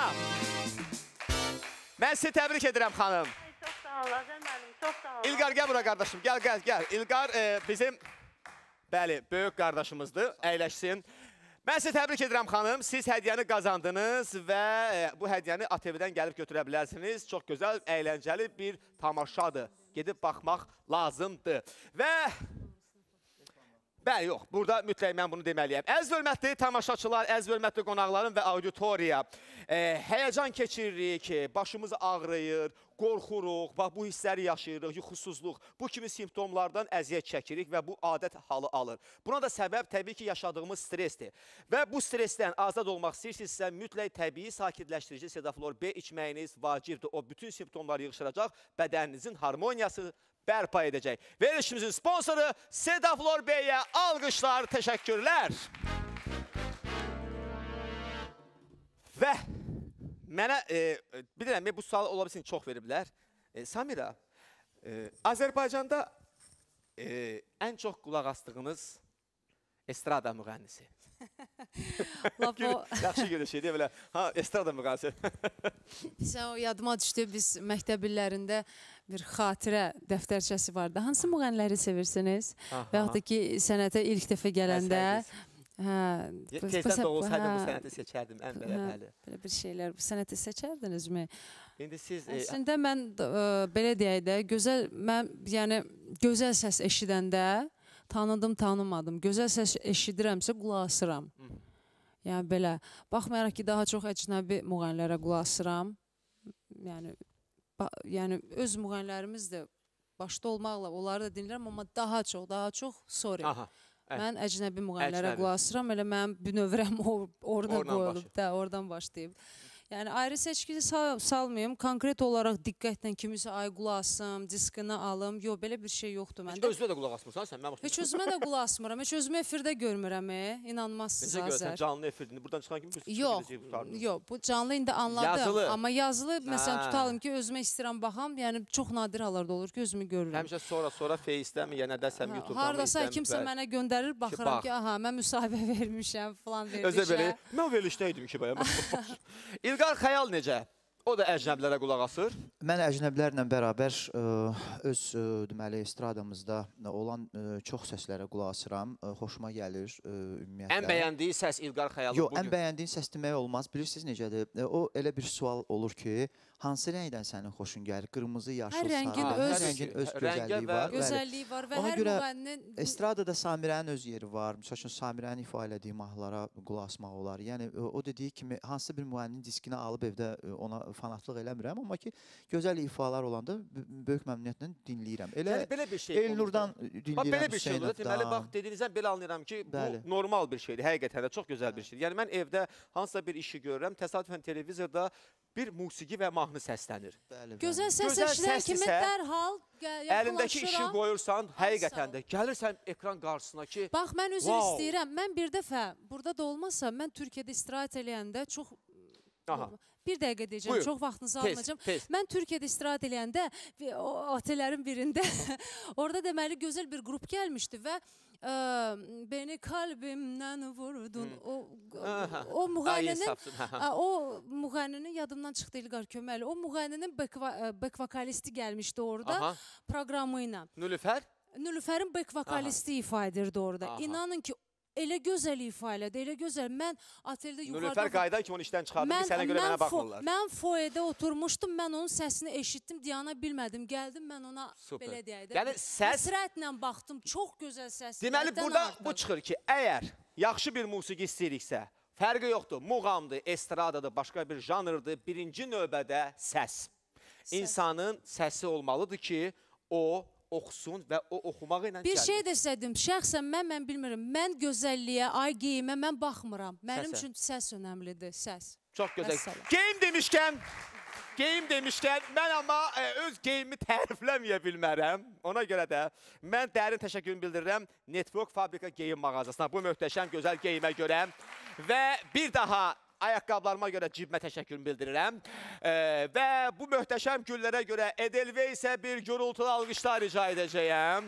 Mən sizi təbrik edirəm xanım. Çok sağ ol Azər müəllim, çok sağ ol. İlqar gəl bura qardaşım. Gəl. İlqar bizim bəli, böyük qardaşımızdır. Əyləşsin. Mən sizi təbrik edirəm xanım. Siz hədiyyəni qazandınız və bu hədiyyəni ATV-dən gəlib götürə bilərsiniz. Çox gözəl, əyləncəli bir tamaşadır. Gedib baxmaq lazımdır. Və bəli, yox, burada mütləq mən bunu deməliyəm. Əziz və hörmətli tamaşaçılar, əziz və hörmətli qonaqlarım və auditoriya, həyəcan keçiririk, başımız ağrıyır, qorxuruq, bax bu hissləri yaşayırıq, yuxusuzluq, bu kimi simptomlardan əziyyət çəkirik və bu adət halı alır. Buna da səbəb təbii ki, yaşadığımız stresdir. Və bu stresdən azad olmaq istəyirsinizsə, mütləq təbii sakitləşdirici Sedaflor B içməyiniz vacibdir. O bütün simptomları yığışdıracaq, bədəninizin harmoniyası bərpa edəcək. Verilişimizin sponsoru Sedaflor B-yə alqışlar, təşəkkürlər. Və mənə, bilirəm, bu sualı ola bilsin çox veriblər. Samira, Azərbaycanda ən çox qulaq astığınız estrada müğənnisi. Yaxşı görüşüydü belə. Ha, estrada müğənnisi. Sən o yadıma düşdü, biz məktəb illərində bir xatirə dəftərçəsi vardı. Hansı müğənniləri sevirsiniz? Və yaxud da ki, sənətə ilk dəfə gələndə... Tezdən doğulsaydım bu sənəti seçərdim, ən belə. Belə bir şeylər, bu sənəti seçərdinizmi? İndi siz... Əslində mən belə deyək də, gözəl səs eşidəndə tanıdım, tanımadım. Gözəl səs eşidirəmsə qulaq asıram. Yəni belə, baxmayaraq ki, daha çox əcnəbi müğənnilərə qulaq asıram. Yəni öz müğənnilərimiz də başda olmaqla onları da dinləyirəm, amma daha çox, sorry. Mən əcnəbi müğənnilərə qulaq asıram, elə mənim bünövrəm orada qoyulub da, oradan başlayıb. Yəni ayrı seçkili salmayım, konkret olaraq diqqətlə kimisə ay qulaq asım, diskini alım, yox, belə bir şey yoxdur məndə. Heç özünə də qulaq asmırsan sən? Heç özümə də qulaq asmıram, heç özümü efirdə görmürəm, inanmazsınız Azər. Necə görürsən, canlı efirdir, buradan çıxan kimi yox, bu canlı indi anladım, amma yazılı, məsələn, tutalım ki, özümə istəyirəm baxam, yəni çox nadir hallarda olur ki, özümü görürəm. Həmişə sonra Face'dəmi, ya nədəsəm, YouTube'dan mı hardasa kimsə mənə göndərir, baxıram ki, aha, mən müsahibə vermişəm, falan verilişə. Mən verilişdə idim ki, baya. İlqar Xəyal necə? O da əcnəbilərə qulaq asır. Mən əcnəbilərlə bərabər öz deməli estradamızda olan çox səslərə qulaq asıram. Xoşuma gəlir ümumiyyətlə. Ən bəyəndiyi səs İlqar Xəyalın bugün? Yox, ən bəyəndiyin səs demək olmaz. Bilirsiniz necədir? O elə bir sual olur ki, hansı rəngdən sənin xoşun gəlir? Qırmızı, yaşıl, Hər rəngin sarı. öz- Hər rəngin öz Rəngə gözəlliyi və- var. Bəli. Gözəlliyi var və Ona hər görə müğənninin Estradada Samirənin öz yeri var. Məsəl üçün Samirənin ifa elədiyi mahnılara qulaq asmaq olar. Yəni o dediyi kimi hansısa bir müğənninin diskinə alıb evdə ona fanatlıq eləmirəm, amma ki gözəl ifalar olanda böyük məmnuniyyətlə dinləyirəm. Elə Yəni belə bir şey Elnurdan Bax dinləyirəm. belə bir şey olur. Deməli bax Hüseynovdan. dediyinizdən belə anlayıram ki, Bəli. bu normal bir şeydir. Həqiqətən də çox gözəl bir şeydir. Yəni mən evdə hansısa bir işi görürəm, təsadüfən televizorda bir musiqi və mahnı səslənir. Bəli, bəli. gözəl səs Gözəl eşidən səs kimi isə dərhal Əlindəki işi yaxınlaşıram. qoyursan, həqiqətən sağ də gəlirsən ekran qarşısına ki, Bax, mən üzr Wow. istəyirəm. Mən bir dəfə, burada da olmasa, mən Türkiyədə istirahət eləyəndə çox... aha, Bir dəqiqə deyəcəm, Buyur. çox vaxtınızı tez, almayacağım. tez. Mən Türkiyədə istirahət eləyəndə o otellərin birində orada deməli gözəl bir qrup gəlmişdi və beni kalbimdən vurdun. Aha. O Ay, müğənninin hesabsın, aha. o müğənninin yadımdan çıxdı İlqar Köməli. O müğənninin back vokalisti gəlmişdi orada Aha. proqramı ilə. Nülüfər? Nülüfərin back vokalisti ifa edirdi orada. Aha. İnanın ki elə gözəl ifa elədi, elə gözəl. Mən oteldə yuxarıda... Nülüfər qaydan kimi onu işdən çıxardı ki, sənə görə mənə baxmırlar. Mən foyedə oturmuşdum, mən onun səsini eşitdim, dayana bilmədim. Gəldim, mən ona Super. belə deyəydim. Yəni səs- Həsrətlə baxdım, çox gözəl səs. Deməli həddən burada artıq. bu çıxır ki, əgər yaxşı bir musiqi istəyiriksə, fərqi yoxdur. Muğamdır, estradadır, başqa bir janrdır. Birinci növbədə səs. İnsanın səsi olmalıdır ki, o oxusun və o oxumaq ilə Bir gəlir. şey desədim, şəxsən mən bilmirəm. Mən gözəlliyə, ay geyimə mən baxmıram. Mənim Səsə. üçün səs önəmlidir, səs. Çox gözəl. Vəssalam. Geyim demişkən, mən amma öz geyimi tərifləməyə bilmərəm. Ona görə də mən dərin təşəkkürümü bildirirəm Network Fabrika Geyim mağazasına bu möhtəşəm gözəl geyimə görə və bir daha ayaqqabılarıma görə cibimə təşəkkürümü bildirirəm. Və bu möhtəşəm güllərə görə Edelweisə bir gürültülü alqışlar rica edəcəyəm.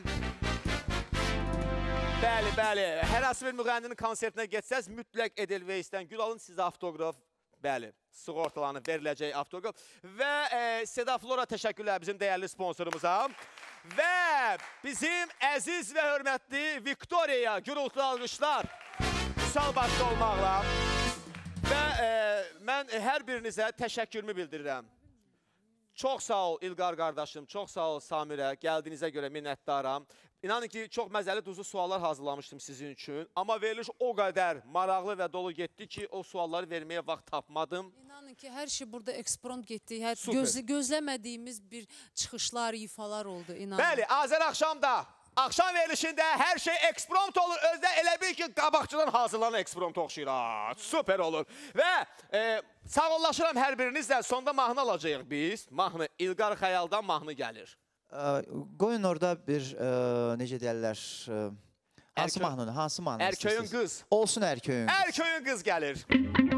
Bəli, bəli. Hər hansı bir müğənninin konsertinə getsəz, mütləq Edelweisdən gül alın, sizə avtoqraf, bəli, sığortalanıb veriləcək avtoqraf. Və Seda Flora təşəkkürlər bizim dəyərli sponsorumuza. Və bizim əziz və hörmətli Viktoriya gürültülü alqışlar. Sağ başda olmaqla. Və mən hər birinizə təşəkkürümü bildirirəm. Çox sağ ol İlqar qardaşım, çox sağ ol Samirə, gəldiyinizə görə minnətdaram. İnanın ki, çox məzəli duzlu suallar hazırlamışdım sizin üçün. Amma veriliş o qədər maraqlı və dolu getdi ki, o sualları verməyə vaxt tapmadım. İnanın ki, hər şey burada eksprompt getdi. Super. Gözləmədiyimiz bir çıxışlar, ifalar oldu, inanın. Bəli, Azər axşamda, axşam verilişində hər şey eksprompt olur. Özdə elə bil ki, qabaqçıdan hazırlanan eksprompt oxşayır. Super olur. Və sağollaşıram hər birinizlə. Sonda mahnı alacağıq biz. Mahnı, İlqar Xəyaldan mahnı gəlir. Qoyun orada bir necə deyirlər, hansı mahnını, hansı mahnını Ərköyün istəyirsiniz? qız. Olsun Ərköyün qız. Ərköyün qız gəlir.